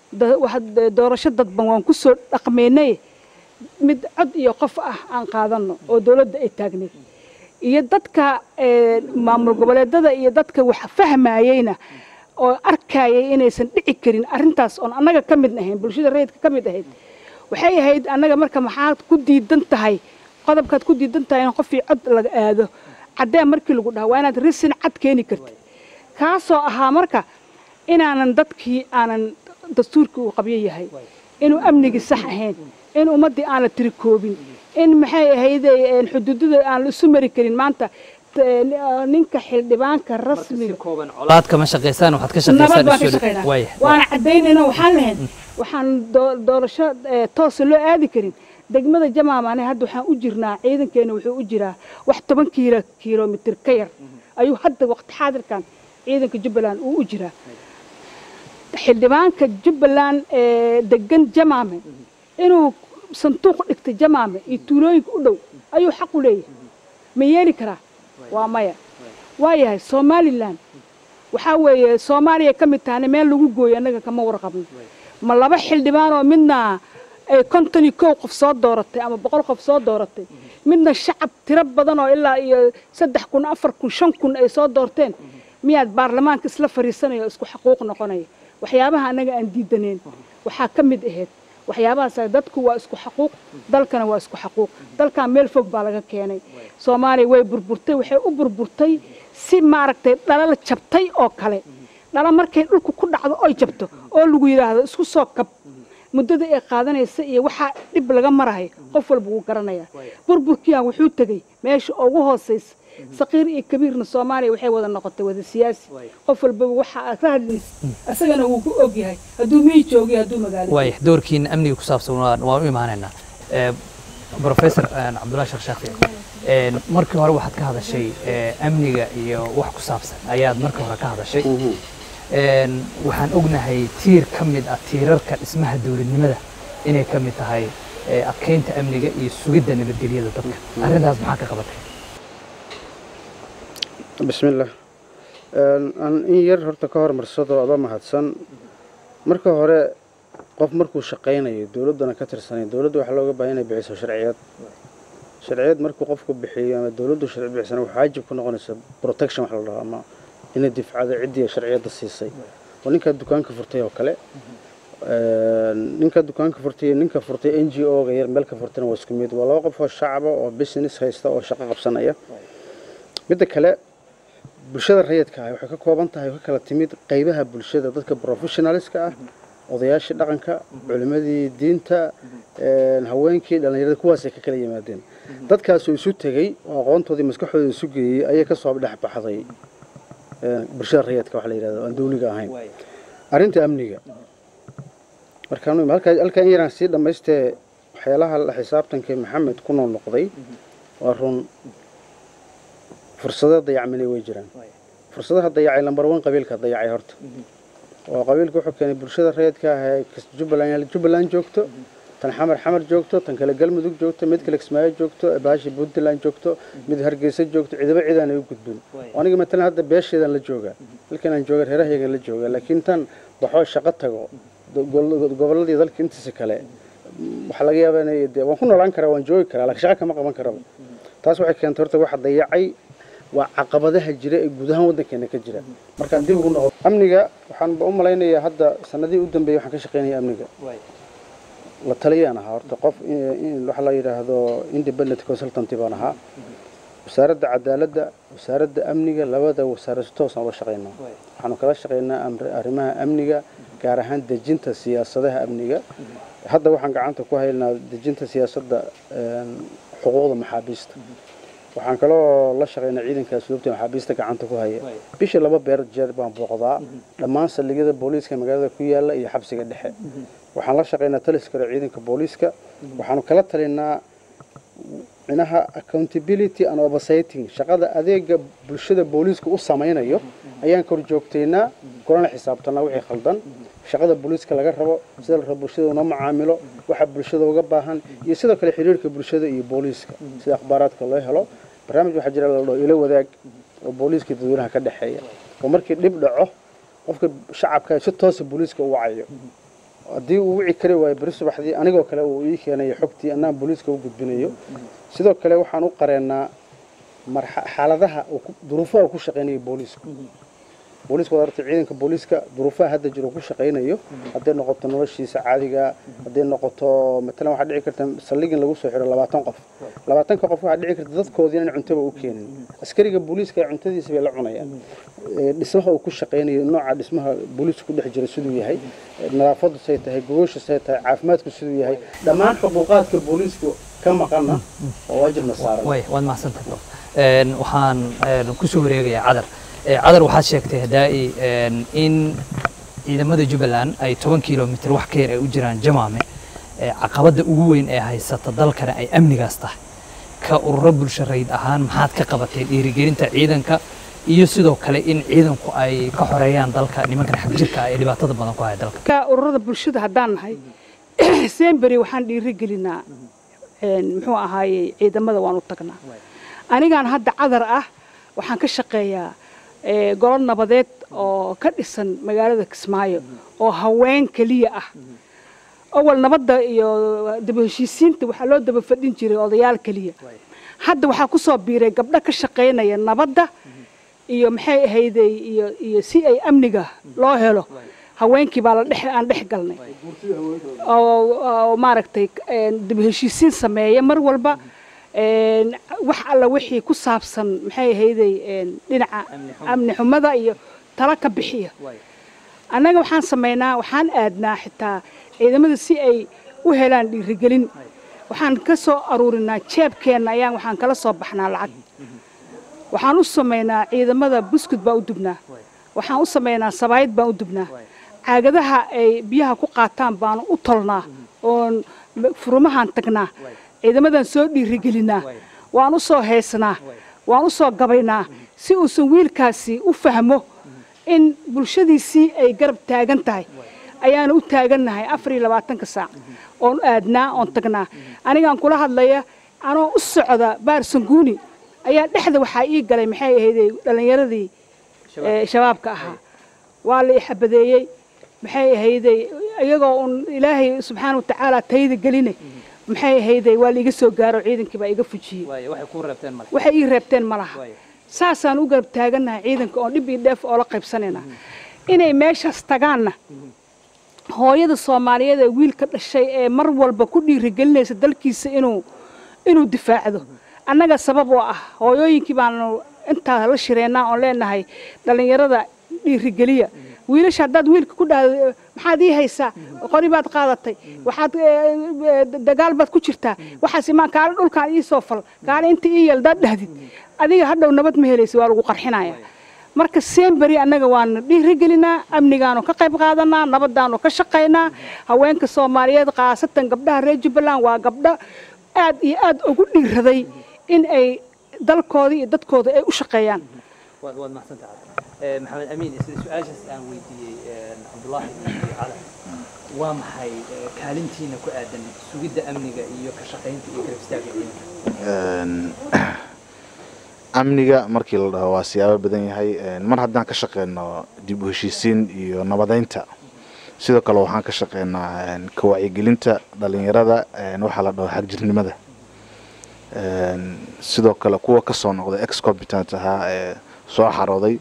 doorasho dadban waan ku soo dhaqmeynay mid cod iyo qof ah aan qaadano oo dawladda ay taagneed iyo dadka maamul goboleedada iyo dadka wax fahmayayna oo arkayay inaysan dhici karin arintaas oo annaga ka mid ahayn bulshada rayidka ka mid ahayd waxay ahayd annaga marka maxaad ku diidan tahay qodobkaad ku diidan tahay in qof iyo cod laga aado cadeen markii lagu dhaho waa inaad risin cad keeni kartid kaasoo ahaa marka inaanan dadkii aanan dastuurkii uu qabyo yahay inuu amnigii sax ahayn in ummadii aan la tirikoobin in maxay ahayd xuduudada aan la isu mari karin maanta ninka xildhibaanka rasmiga colaad kama shaqeysaan waxaad ka shaqeysaan way waana cadeynayna waxaan lahayn waxaan doorasho toos loo aadi karin degmada Jamaamaane hadda waxaan u jirnaa ciidankeena wuxuu u jiraa wax toban kiiloomitir ka yar ayuu hadda waqti xaadirkan ciidanka Jubbaland uu u jiraa xildhibaanka Jubbaland ee degan Jamaame inuu sanduuq dhigtay Jamaame iyo tuulooyinka u dhow ayuu xaq u leeyahay ma yeeli karaa waa maya waayahay Somaliland waxa weeye Soomaaliya ka mid tahay meel lagu gooyo anaga kama warqabno ma laba xildhibaan oo midna ay konton iyo kow qof soo dooratay ama boqol qof soo dooratay midna shacab tiro badan oo ilaa iyo saddex kun afar kun shan kun ay soo doorteen miyaad baarlamaanka isla fariisanayo isku xaquuq noqonaya waxyaabaha anaga aan diidaneen waxa ka mid ahayd waxyaabahaas dadku waa isku xaquuq dalkana waa isku xaquuq dalka meel fog baa laga keenay Soomaaliya way burburtay waxay u burburtay si maaragtay dhalal jabtay oo kale dhala markay dhulku ku dhacdo oo jabto oo lagu yiraahdo isku soo kab muddada ay qaadanaysa iyo waxa dib laga marahay qof walba uu garanaya burburkiya wuxuu tagay meesha ugu hooseysa saqiir iyo kabiirna Soomaaliya waxay wada noqotay wada siyaasi qof walba waxa raadis asagana uu ku og yahay haduu mii joogay haduu magaalada way doorkiin amniga ku saabsan waa u iimaanayna ee professor Abdullah Sheekh Shaqi ee markii hore waxaad ka hadashay amniga iyo wax ku saabsan ayaad markii hore ka hadashay ee waxaan ognahay tiir kamid ah tiirarka dhismaha dawladnimada inay kamid tahay adkeynta amniga iyo sugidda nabadgelyada dadka arrintaas maxaa ka qabatay بسم الله أن ير هرت كهر مرصده أبا مهتسن مركه هراء قف مركو شقينا الدولة دنا كتر سنين الدولة وحلوة بينا بعيسى شرعيات شرعيات مركو قفكم بحية ما الدولة شرع بعيسى وحاجب كنا قنص بروتكشن حلوة أما إن الدفاع هذا عدة شرعيات السياسية ونك الدكان كفرتيه وكله نك الدكان كفرتيه نك كفرتيه إن جي أو غير ملك كفرتنا وسكميت ولا وقف الشعب أو بيزنس هيستا أو شقة قبصنية بدك كله bulshada rayidka ah waxay ka kooban tahay wax kala timid qaybaha bulshada dadka professionalska ah odayaasha dhaqanka culimadii diinta ee haweenkii dhalinyarada kuwaas ay ka kala yimaadeen dadkaas oo isu tagay oo aqoontoodii maskaxdooda isu geeyay ayay ka soo dhex baxday ee bulshada rayidka wax la yiraahdo aan dawliga ahayn arinta amniga markaan halka halka Iran si dhameystay waxyaalaha la xisaabtankay Maxamed ku noqday waa run فرصة ضياع ويجران فرصة ضياع لمبر وان قبيل كضياع هرت وقبيل كوحو كان برشة الرياض كه جبلان جبلان جوكتو tan xamar xamar joogto tan kale galmudug joogto mid kale kismaayo joogto baashi puntland joogto mid hargeysa joogto cidaba cidaan ay u gudbin aniga matalan hadda beesheedan la joogaa halkan aan jooga reerahayaga la joogaa laakiin tan waxoo shaqo tago goboladii dalka intiisa kale waxa laga yaabaa inay waan ku noolaan karaa waan joogi karaa laakiin shaqo kama qaban karaba taas waxay keentay horta waxa dayacay waa caqabadaha jira ee guud ahaan waddankeena ka jira markaan dib ugu noqdo amniga waxaan u malaynayaa hadda sanadii u dambeeyay waxaan ka shaqeynaya amniga la taliyaan ahaa horta qof waxa la yiraahdo independent consultant baan ahaa wasaaradda cadaaladda wasaaradda amniga labada wasaarad toos aan la shaqeynaa waxaan kala shaqeynaa arrimaha amniga gaar ahaan dejinta siyaasadaha amniga hadda waxaan gacanta ku haynaa dejinta siyaasadda xuquuqda maxaabiista waxaan kaloo la shaqeynaa ciidanka asluubta maxaabiista gacanta ku haya bishii laba beer jeer baan booqdaa dhammaan saldhigyada booliiska magaalada ku yaala iyo xabsiga dhexe waxaan la shaqeynaa taliska ciidanka booliiska waxaan kala talinaa inaha accountability and oversighting shaqada adeega bulshada booliiska u sameeyo ayaan kor joogteynaa korona xisaabtanaa wixii khaldan shaqada booliiska laga rabo sida la rabo bulshada una macaamilo waxa bulshada uga baahan iyo sidoo kale xiriirka bulshada iyo booliiska sida akhbaaraadka loo helo barnaamij waxa jira la dhaho ila wadaag oo booliiska dadweynaha ka dhaxeeya oo markii dhib dhaco qofka shacabka si toos ah booliiska u wacayo haddii uu wici kari waayo bari subaxdii anigoo kale uu ii keenayo xogtii annaan booliiska u gudbinayo sidoo kale waxaan u qareenaa xaaladaha duruufaha ku shaqeynaya booliisku booliiska wadaarta ciidanka booliiska duruufaha hadda jiro ku shaqeynayo hadday noqoto noloshiisa caadiga hadday noqoto matalan waxaa dhici karta saldhigin lagu soo xiro labaatan qof labaatanka qof waxaa dhici karta dadkoodii inaan cuntaba u keenin askariga booliiska ee cuntadiisa bay la cunayaan dhismaha uu ku shaqeynayo nooca dhismaha booliisku ku dhex jira siduu yahay nadaafadu say tahay gogosha say tahay caafimaadku siduu yahay dhammaan xuquuqaadka booliisku ka maqana oo waajibna saaran way waad mahadsantahay waxaan ku soo wareegayaa cadar cadar waxaad sheegtay hadaa'i in ciidamada Jubbaland ay toban kiiloomitir wax ka yar ay u jiraan Jamaame caqabada ugu weyn ee haysata dalkana ay amnigaas tahay ka ururo bulsho rayd ahaan maxaad ka qabatay dhiirigelinta ciidanka iyo sidoo kale in ciidanku ay ka xoreeyaan dalka nimankan xagjirka ay dhibaatada badan ku hay dalka ka ururada bulshada haddaan nahay Semberi waxaan dhiirigelinaa muxuu ahaayay ciidamada waan u tagnaa anigaan hadda cadar ah waxaan ka shaqeeyaa golo nabadeed oo ka dhisan magaalada Kismaayo oo haween kaliya ah awal nabadda iyo dib u heshiisiinta waxa loo daba fadhin jiray odayaal kaliya hadda waxa ku soo biiray gabdho ka shaqeynaya nabadda iyo maxay ahaydey iyo iyo si ay amniga loo helo haweenkii baa la dhex aan dhex galnay oo maaragtay dib u heshiisiin sameeya mar walba wax alla wixii ku saabsan maxay ahaydey dhinaca amni xumada iyo tala ka bixiya annaga waxaan sameynaa waxaan aadnaa xitaa ciidamada si ay u helaan dhiirigelin waxaan ka soo aruurinaa jeebkeena ayaan waxaan kala soo baxnaa lacag waxaan u sameynaa ciidamada buskud baa u dubnaa waxaan u sameynaa sabaayid baan u dubnaa caagadaha ay biyaha ku qaataan baan u tolnaa oon furumahan tagnaa ciidamadan soo dhiirigelinaa waan u soo heesnaa waan u soo gabaynaa si uusan wiilkaasi u fahmo in bulshadiisii ay garab taagan tahay ayaanu u taagannahay afar iyo labaatanka saac oon aadnaa oon tagnaa anigaan kula hadlaya anoo u socda baarsanguuni ayaa dhexda waxaa ii galay maxay ahaydey dhallinyaradii shabaabka ahaa waa la ixabadeeyey maxay ahaydey iyagoo un ilaahay subxaana wa tacaala tayda geline maxay ahaydey waa la iga soo gaaro ciidankii baa iga fujiyey waxay ii reebteen ma laha saasaan u garab taagannahay ciidanka oon dhib iyo dheef oo la qaybsanayna inay meeshaas tagaanna hooyada Soomaaliyeed ee wiilka dhashay ee mar walba ku dhiirigelinaysa dalkiisa inuu inuu difaacdo annaga sabab oo ah hooyooyinkii baan inta la shireynaa oo leenahay dhalinyarada dhiirigeliya wiilasha dad wiilka ku dhaad maxaad ii haysaa qori baad qaadatay waxaad dagaal baad ku jirtaa waxaas ma kaal dhulkaan ii soo fal kaal inta ii yeel dad dhahdid adiga hadhow nabad ma helayso waa lagu qarxinaya marka Semberi annaga waan dhiirigelinaa amnigaano ka qayb qaadanaa nabadaano ka shaqeynaa haweenka Soomaaliyeed qaasatan gabdhaha reer Jubbaland waa gabdho aad iyo aad ugu dhiiraday in ay dalkooda iyo dadkooda ay u shaqeeyaan waad waad mahadsantahay maxamed amiin sida su'aashaas aan weydiiyay Cabdullaahi iyo Cali waa maxay kaalintiina ku aadan sugidda amniga iyo ka shaqaynta iyo kala istaagga ciidanka amniga markii la dhaho waa siyaabo badan yahay mar haddaan ka shaqeyno dib u heshiisiin iyo nabadeynta sidoo kale waxaan ka shaqeynaa ka wacyigelinta dhalinyarada waxaa la dhaho xagjirnimada sidoo kale kuwa ka soo noqday ex competent ahaa ee soo xarooday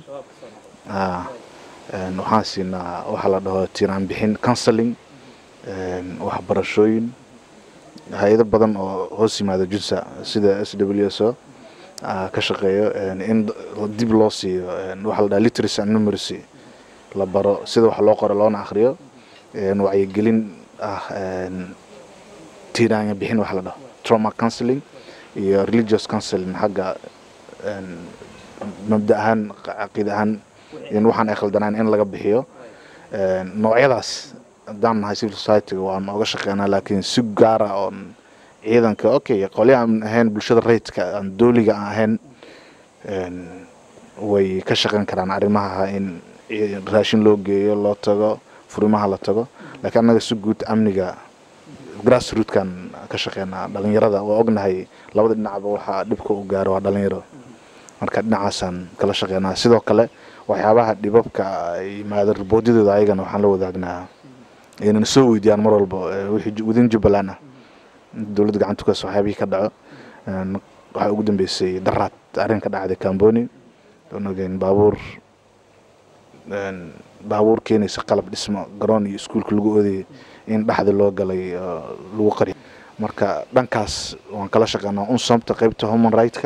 waxaan siinaa waxaa la dhaho tiraan bixin counseling waxbarashooyin hay-ado badan oo hoos yimaada junsa sida s w s o ka shaqeeyo in dib loo siiyo waxaa la dhaha literacy and numeracy la baro sida wax loo qoro loona akhriyo wacyigelin ah tiraan bixin waxa la dhaho trauma counseling iyo religious counseling xagga mabda ahaan caqiid ahaan in waxaan ay khaldanaan in laga bixiyo noocyadaas haddaan nahay civil society-ga waan oga shaqeynaa laakiin si gaar ah oon ciidanka okay qolyaha aan ahayn bulshada rayidka aan dowliga aan ahayn way ka shaqeyn karaan arrimaha in raashin loo geeyo loo tago furimaha la tago laakiin annaga si guud amniga grassrootkan ka shaqeynaa dhalinyarada waa ognahay labada dhinacba waxaa dhibka u gaaro waa dhalinyaro marka dhinacaasaan kala shaqeynaa sidoo kale waxyaabaha dhibabka yimaada riboodyadooda ayagana waxaan la wadaagnaa inaan soo weydiyaan mar walba wixii wadin Jubbaland ah dowladda gacanta ka soo waxyaabihii ka dhaco waxa ugu dambeysay daraad arrin ka dhacday Kamboni doonageen baabuur baabuur keenaysa qalab dhismo garoon iyo iskuulka lagu oodayay in dhaxda loo galay lagu qari marka dhankaas waan kala shaqeynaa un sabta qaybta human right-ka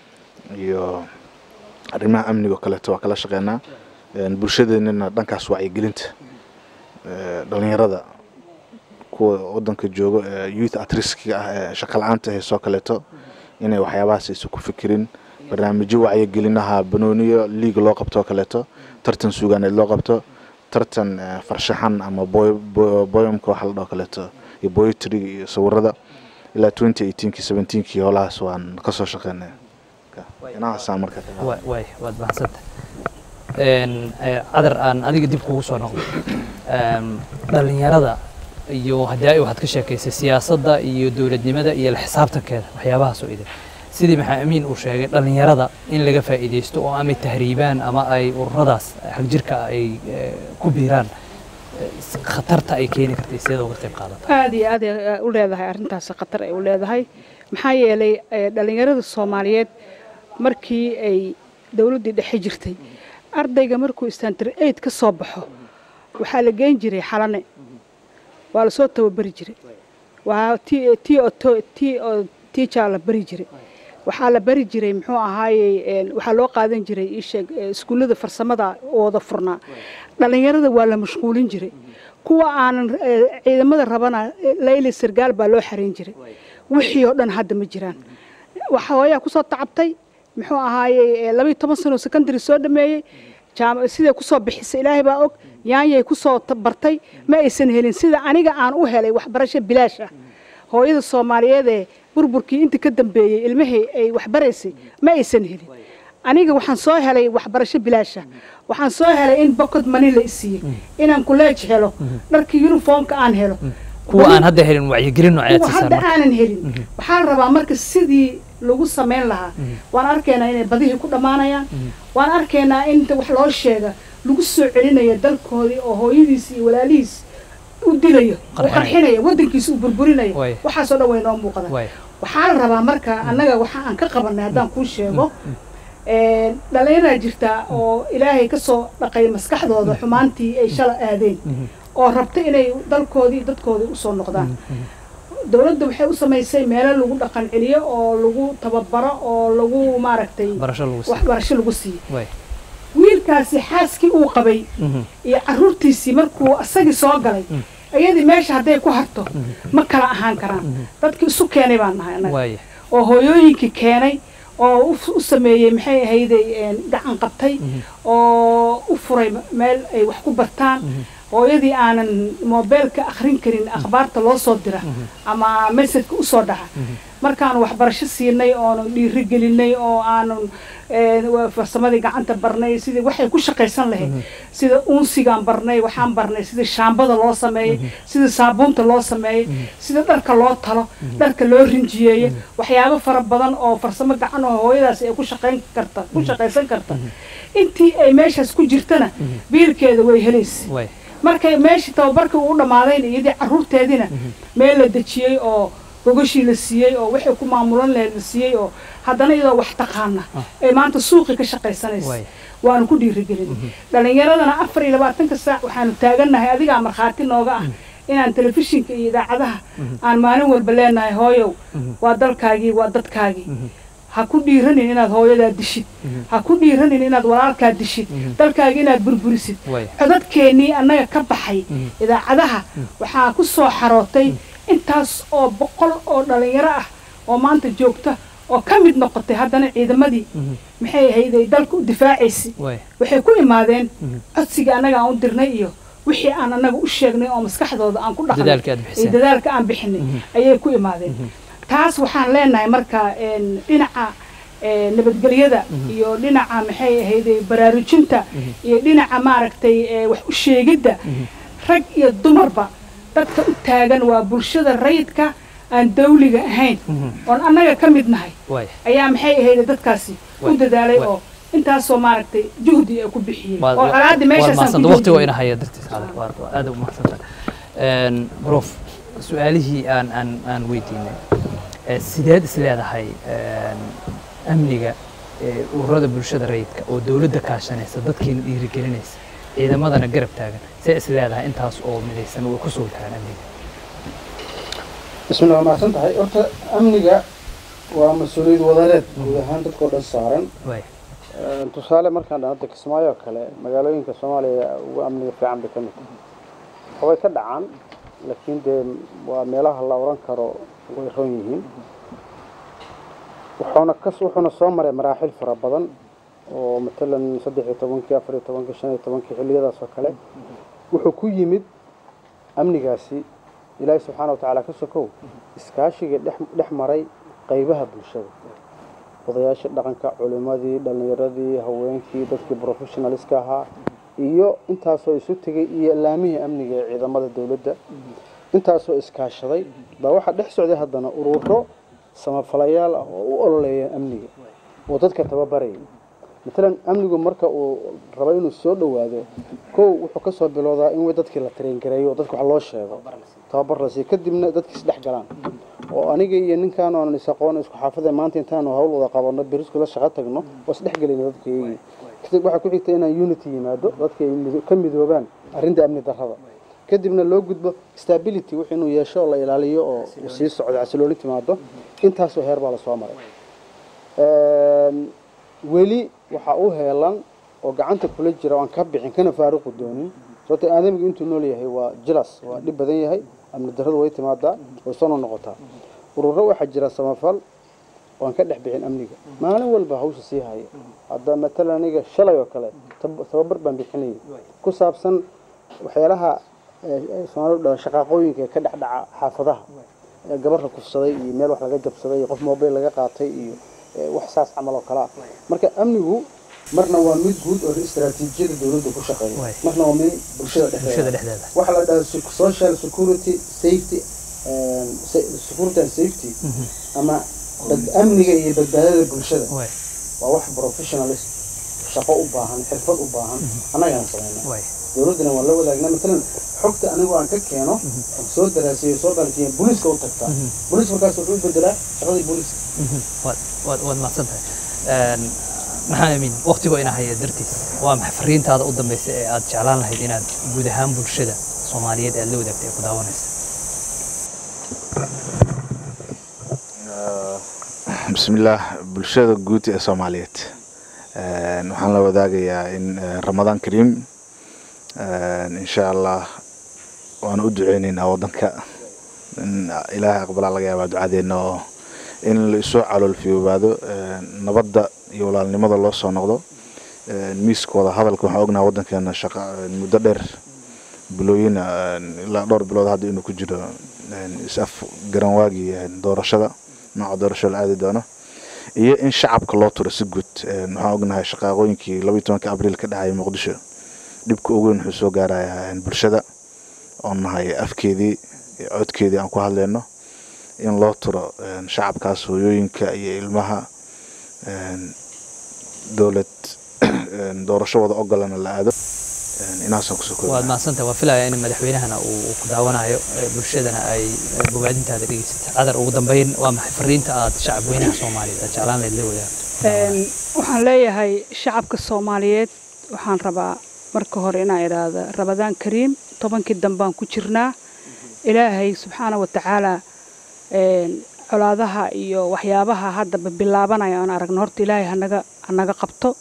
iyo arrimaha amniga kale waa kala shaqeynaa bulshadeena dhankaas wacyigelinta dhalinyarada kuwa wadanka jooga youth at risk ah shaqo la'aanta ay soo kaleeto inay waxyaabahaas ay ku fikirin barnaamijyo wacyigelinaha banooniyo league loo qabto kaleeto tartan suugaaneed loo qabto tartan farshaxan ama boyomka waxa la dhaho kaleeto iyo poetry iyo sawirada ilaa twenty eighteen ki seventeen ki holaas waan ka soo shaqeynay inaa saamarka way wad baxsad een adar aan adiga dib kugu soo noqdo een dhalinyarada iyo haddii waxaad ka sheekaysay siyaasadda iyo dawladnimada iyo la xisaabtankeeda waxyaabaha soo idin sidii maxaa amiin uu sheegay dhalinyarada in laga faa'iideysto oo ama tahriibaan ama ay ururadaas xag jirka ay ku biiraan khatarta ay keeni kartay sida uga qayb qaadata aad iyo aad u leedahay arrintaas khatar ay u leedahay maxaa yeelay dhalinyarada Soomaaliyeed markii ay dawladda dhexe jirtay ardayga markuu standard eight ka soo baxo waxaa la geyn jiray xalane waa la soo tababari jiray waa tii tii tii teacher la bari jiray waxaa la bari jiray muxuu ahaayay waxaa loo qaadan jiray iskuulada farsamada wada furnaa dhalinyarada waa la mashquulin jiray kuwa aan ciidamada rabana layli sargaal baa loo xareyn jiray wixii oo dhan hadda ma jiraan waxa hooyaa ku soo tacabtay muxuu ahaayay laba iyo toban sano secondary soo dhameeyay jaamacad sidee ku soo bixisay ilaahay baa og yaanyay ku soo bartay ma aysan helin sida aniga aan u helay waxbarasho bilaash ah hooyada Soomaaliyeed ee burburkii inta ka dambeeyay ilmahay ay waxbaraysay ma aysan helin aniga waxaan soo helay waxbarasho bilaash ah waxaan soo helay in pocket money la isiiyay inaan college helo dharkii uniformka aan helo kuwa aan hadda helin wacyigelin noocaad siisan hadda aanan helin waxaan rabaa marka sidii lagu sameyn lahaa waan arkaynaa inay badihii ku dhamaanayaan waan arkaynaa in wax loo sheega lagu soo celinayo dalkoodii oo hooyadiis iyo walaalihiis u dilayo u qarxinayo wadankiisa u burburinayo waxaas oo dhan way noo muuqdaan waxaa la rabaa marka annaga waxa aan ka qabanay haddaan kuu sheego dhalinyarada jirta oo ilaahay ka soo dhaqay maskaxdooda xumaantii ay shala aadeen oo rabta inay dalkoodii dadkoodii u soo noqdaan dawladda waxay u samaysay meelo lagu dhaqan celiyo oo lagu tababaro oo lagu maaragtay waxbarasho lagu siiyo wiilkaasi xaaskii uu qabay iyo caruurtiisii markuu asagii soo galay ayadii meesha hadday ku harto ma kala ahaan karaan dadkii isu keenay baan nahay annaga oo hooyooyinkii keenay oo u sameeyey maxay ahayday gacan qabtay oo u furay meel ay wax ku bartaan hooyadii aanan mobilka akhrin karin akhbaarta loo soo dira ama message u soo dhaca markaan waxbarasho siinay oonu dhiiri gelinay oo aanu farsamadii gacanta barnay sidii waxay ku shaqaysan lahayd sida uunsigaan barnay waxaan barnay sida shaambada loo sameeyey sida saabuunta loo sameeyey sida dharka loo talo dharka loo rinjiyeeyo waxyaabo fara badan oo farsamo gacan oo hooyadaas ay ku shaqayn karta ku shaqaysan karta intii ay meeshaas ku jirtana biilkeeda way helaysay markay meeshii tababarkii uu dhammaadayna iyadii carruurteediina meel la dejiyey oo gogashii la siiyey oo waxay ku maamulan lahayd la siiyey oo haddana iyadoo wax taqaana ay maanta suuqii ka shaqaysanaysa waanu ku dhiirigelin dhalinyaradana afar iyo labaatanka saac waxaanu taagannahay adigaa markhaati nooga ah inaan telefishinka iyo idaacadaha aan maalin walba leenahay hooyow waa dalkaagii waa dadkaagii ha ku dhiiranin inaad hooyadaa dishid ha ku dhiiranin inaad walaalkaa dishid dalkaaga inaad burburisid codadkeennii annaga ka baxay idaacadaha waxaa ku soo xarootay intaas oo boqol oo dhalinyaro ah oo maanta joogta oo ka mid noqotay haddana ciidamadii maxay ahayd ay dalka u difaacaysay waxay ku imaadeen codsiga annaga aan u dirnay iyo wixii aan annaga u sheegnay oo maskaxdooda aan ku dhaqnay iyo dadaalka aan bixinay ayay ku imaadeen taas waxaan leenahay marka dhinaca nabadgelyada iyo dhinaca maxay ahayd baraarujinta iyo dhinaca maaragtay wax u sheegidda rag iyo dumarba dadka u taagan waa bulshada rayidka aan dawliga ahayn oon annaga ka mid nahay ayaa maxay ahayd dadkaasi u dadaalay oo intaasoo maaragtay juhdi ay ku bixiyeen oo calaadi meeshaasaan ku waqti waa ina haya dartiis aad u mahadsantahay prof su-aalihii aan aan aan weydiinay sideed is leedahay amniga ururada bulshada rayidka oo dawladda kaashanaysa dadkiina dhiirigelinaysa ciidamadana garab taagan see is leedahay intaas oo midaysan way ku soo tagaan amniga bismillah ma san tahay horta amniga waa mas'uuliyad wadareed guud ahaan dadka oo dhan saaran tusaale markaan dhahdo Kismaayo kale magaalooyinka Soomaaliya ugu amniga fiican bay ka mid tahay way ka dhacaan laakiin de waa meelaha la oran karo way roon yihiin waxaana ka wuxuuna soo maray maraaxil fara badan oo matalan saddex iyo tobankii afar iyo tobankii shan iyo tobankii xilliyadaas oo kale wuxuu ku yimid amnigaasi ilaahay subxaanahu wa tacaala ka sokow iskaashiga dhex maray qaybaha bulshada odayaasha dhaqanka culimadii dhalinyaradii haweenkii dadkii professionaliska ahaa iyo intaasoo isu tegay iyo laamihii amniga ee ciidamada dawladda intaasoo iskaashaday baa waxaa dhex socday haddana ururo samafalayaal ah oo u ololeeya amniga oo dadka tababaraya matalan amnigu marka uu rabo inuu soo dhawaado kow wuxuu ka soo bilowdaa in way dadkii la train gareeyo oo dadka wax loo sheego tababar la siiyo kadibna dadkii is dhex galaan oo aniga iyo ninkaan oo is aqoon isku xaafada maanta intaan hawl wada qabanno birisku la shaqo tagno oo is dhex galayno dadkii kadib waxa ku xigtay inaan unity yimaado dadka ay ka midoobaan arrinta amni darrada kadibna loo gudbo stability wixii inuu yeesho la ilaaliyo oo sii socdo xasilooni timaado intaas oo heer baa la soo maray weli waxa uu heelan oo gacanta kula jira aan ka bixin kana faaruq doonin sababtoo aadamigu intuu nool yahay waa jilas waa dhib badan yahay amni darradu way timaadaa oo soo noqotaa ururo waxa jira samafal oo aan ka dhex bixin amniga maalin walba hawsha sii haya hadda matalan aniga shalay oo kale tababar baan bixinay ku saabsan waxyaalaha Soomaalidu shaqaqooyinka ka dhac dhaca xaafadaha gabar la kufsaday iyo meel wax laga jabsaday qof mobile laga qaatay iyo wax saas camal oo kala marka amnigu marna waa mid guud oo istiraatiijiyada dawladda ku shaqeeyo marna waa mid bulshada dhexdeeda waxa la dhahaa social security safety and security and safety ama amniga iyo badbaadada bulshada waa wax professionalist shaqo u baahan xirfad u baahan anaga aan sameeynaa dawladana waa la wadaagna matalan xogta anigu aan ka keeno soo daraasay soo dalkiyo booliska u tagta booliska markaas wuxuu bedelaa shaqadii booliska wad wad wad ma santahay een maxaa aamin waqtiga ina haya dartiis waa maxay fariintaada u dambeysay ee aad jeclaan lahayd inaad guud ahaan bulshada Soomaaliyeed aad la wadaagtay ku daawanaysa bismillah bulshada guud ee Soomaaliyeed een waxaan la wadaagayaa in Ramadaan Kariim إن شاء الله وأنا أدعي إن أوضنك إن إله أقبل على جواب دعاء إنه إن الأسبوع على الفيو بعده نبض يولا لماذا الله صنعه الميسك وهذا هذا الكون حقنا أوضنك أن الشقة المدبر بلوين لا دور بلود هذا إنه كجرا إسف جرانواجي دور الشدة nooca doorasho la aadi doono iyo in shacabka loo turo si guud waxaan ognahay shaqaaqooyinkii laba iyo tobanka abriil ka dhacay muqdisho dhibka ugu weyn wuxuu soo gaarayaa bulshada oo nahay afkeedii iyo codkeedii aan ku hadlayno in loo turo shacabkaas hooyooyinka iyo ilmaha dowlad doorasho wada ogolana la aado inaasan ku soo waad maasanta waa filaya in madaxweynahana uu ku daawanayo bulshadana ay bogaadintaada dhegeysato cadar ugu dambeyn waa maxay fariinta aad shacabweynaha Soomaaliyeed aad jeclaan lahayd la wadaagto waxaan leeyahay shacabka Soomaaliyeed waxaan rabaa marka hore inaan iraahdo Ramadaan Kariim tobankii dambaan ku jirnaa Ilaahay subxaanahu wa ta'ala een colaadaha iyo waxyaabaha hadda bilaabanaya aan aragno horta Ilaahay hanaga hanaga qabto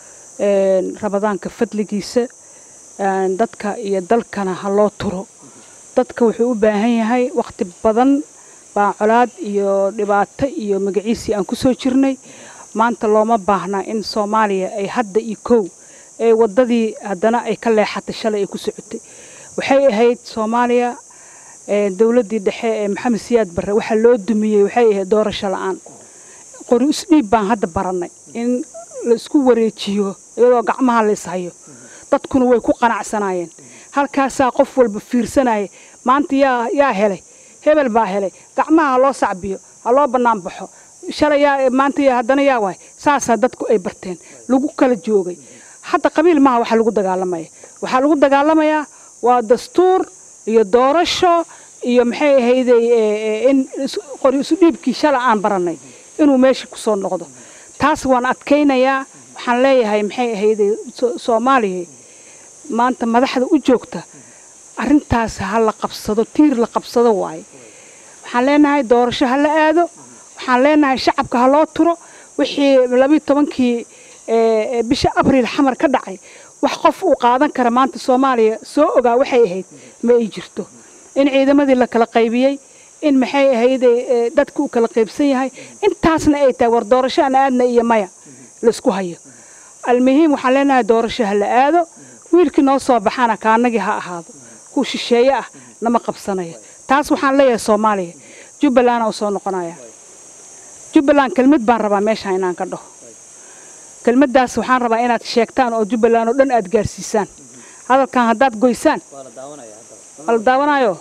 een Ramadaanka fadligiisa een dadka iyo dalkana ha loo turo dadka wuxuu u baahan yahay waqti badan baa colaad iyo dhibaato iyo magaciisi aan ku soo jirnay maanta looma baahna in Soomaaliya ay hadda iyo kow ee wadadii haddana ay ka leexatay shalay ay ku socotay waxay ahayd Soomaaliya ee dawladii dhexe ee Maxamed Siyaad Barre waxa loo dumiyay waxay ahayd doorasho la'aan qori isdhiib baan hadda baranay in la isku wareejiyo iyadoo gacmaha la ishayo dadkuna way ku qanacsanayeen halkaas qof walba fiirsanay maanta yaa yaa helay hebel baa helay gacmaha loo sacbiyo ha loo banaan baxo shalay maanta yaa haddana yaa way saasa dadku ay barteen lagu kala joogay hadda qabiil ma waxa lagu dagaalamay waxa lagu dagaalamayaa waa dastuur iyo doorasho iyo maxay ahaydey in qori isu dhiibkii shalay aan baranay inuu meesha ku soo noqdo taas waan adkeynayaa waxaan leeyahay maxay ahaydey Soomaaliya maanta madaxda u joogta arintaas ha la qabsado tiir la qabsado waay waxaan leenahay doorasho ha la aado waxaan leenahay shacabka ha loo turo wixii laba iyo tobankii ee bisha abriil xamar ka dhacay wax qof uu qaadan kara maanta Soomaaliya soo ogaa waxay ahayd ma ay jirto in ciidamadii la kala qaybiyay in maxay ahayd dadku kala qaybsan yahay intaasna ay tahay war doorasho aan aadna iyo maya la isku hayo almuhiim waxaan leenahay doorasho ha la aado wiilkii noo soo baxana kaanagii ha ahaado ku shisheeye ah nama qabsanayo taas waxaan leeyahay Soomaaliya Jubbaland oo soo noqonaya Jubbaland kelmad baan rabaa meesha inaan ka dhaho kelmadaas waxaan rabaa inaad sheegtaan oo Jubbaland oo dhan aad gaarsiisaan hadalkan hadaad goysaan wala daawanayo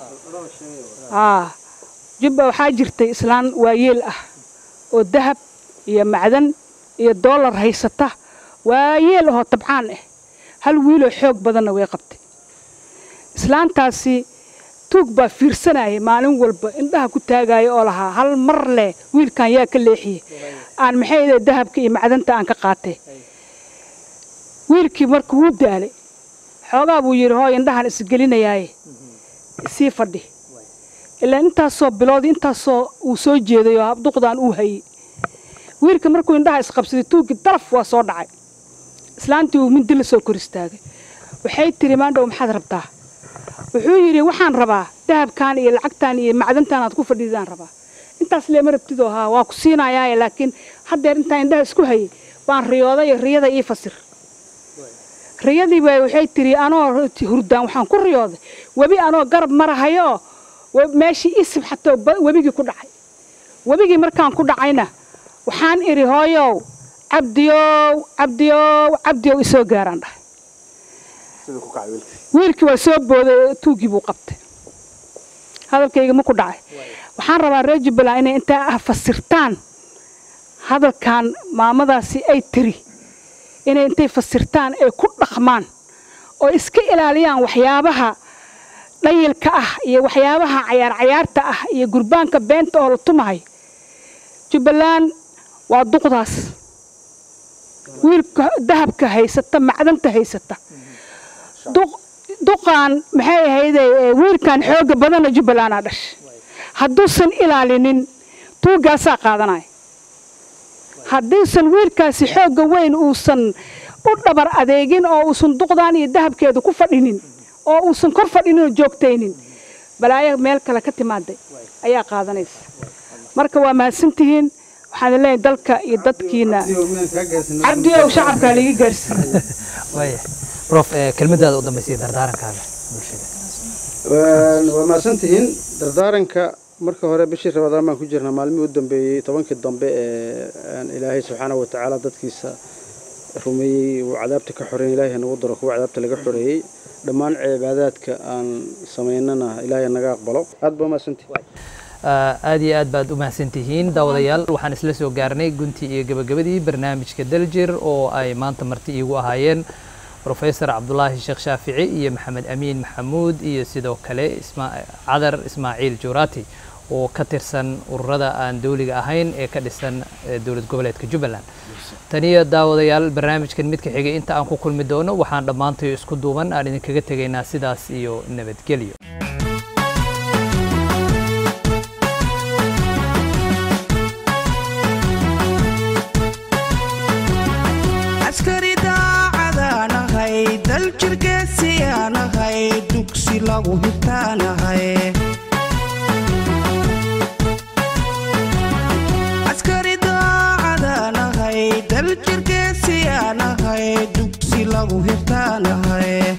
ah jubba waxaa jirtay islaan waayeel ah oo dahab iyo macdan iyo dollar haysata waayeel oo tabcaan ah hal wiil oo xoog badan way qabtay islaantaasi tuug baa fiirsanay maalin walba indhaha ku taagay oo lahaa hal mar leh wiilkan yaa ka leexiyay aan maxay dahabka iyo macdanta aan ka qaatay wiilkii markuu u daalay xoogaa buu yiri hooy indhahan isgelinayay si fadhi ilaa intaas soo bilood intaas soo uu soo jeeday oo abduqdaan uu hayay wiilka markuu indhaha isqabsaday tuugi daraf waa soo dhacay islaantii uu mindi la soo kor istaagay waxay tiri maandhow maxaad rabtaa wuxuu yiri waxaan rabaa dahabkan iyo lacagtan iyo macdantan aad ku fadhiidaan rabaa intaas leema rabtido ha waa ku siinayaa laakiin hadda inta indhaha isku hayay baan riyooday riyada ii fasir riyadii bay waxay tiri anoo hurdaan waxaan ku riyooday wabi anoo garab marahayo meeshii isib xataa wabigi ku dhacay wabigi markaan ku dhacayna waxaan iri hooyow cabdiyow cabdiyow cabdiyow isoo gaaraan dhahay sida ku kacay wiilkii waa soo booday tuugii buu qabtay hadalkayga ma ku dhacay waxaan rabaa reer Jubbaland inay inta ah fasirtaan hadalkan maamadaasi ay tiri inay intay fasirtaan ay ku dhaqmaan oo iska ilaaliyaan waxyaabaha dhayilka ah iyo waxyaabaha ciyaar ciyaarta ah iyo gurbaanka beenta oo la tumahay Jubbaland waa duqdaas wiilka dahabka haysata macdanta haysata duq duqan maxay ahayd wiilkan xoog badan Jubbaland ah dhash hadduusan ilaalinin tuugaasa qaadanay hadduusan wiilkaasi xoog weyn uusan u dhabar adeegin oo uusan duqdaan iyo dahabkeedu ku fadhinin oo uusan kor fadhinin joogtaynin balaayo meel kale ka timaaday ayaa qaadanaysa marka waa mahadsantihiin waxaan leeyahay dalka iyo dadkiina cabdiyow shacabka laga gaarsiin way prof kelmadaada u dambeysay dardaarankaaga bulshada waa mahadsantihiin dardaaranka marka hore bishii Ramadaan baan ku jirnaa maalmihii u dambeeyay tobankii dambe ee Ilaahay subxaanahu wa ta'aala dadkiisa rumeeyay uu cadaabta ka xoreeyay Ilaahay nagu daro kuwa cadaabta laga xoreeyay dhammaan cibaadaadka aan sameynana Ilaahay naga aqbalo aad baa maasantii aad iyo aad baad u mahadsantihiin daawadayaal waxaan isla soo gaarnay guntii iyo gabagabadii barnaamijka Daljir oo ay maanta marti iigu ahaayeen Professor Cabdullaahi Sheekh Shaafici iyo Maxamed Amiin Maxamuud iyo sidoo kale Cadar Ismaaciil Juraati oo ka tirsan ururada aan dawliga ahayn ee ka dhisan dawlad goboleedka Jubbaland taniya daawadayaal barnaamijkan mid ka xigay inta aan ku kulmi doono waxaan dhamaantay isku duuban aan idin kaga tageynaa sidaas iyo nabadgelyo askari daacadanahay daljirgeesiyaanahay dugsi lagu hirtaanahay askari daacadanahay daljirgeesiyaanahay dugsi lagu hirtaanahay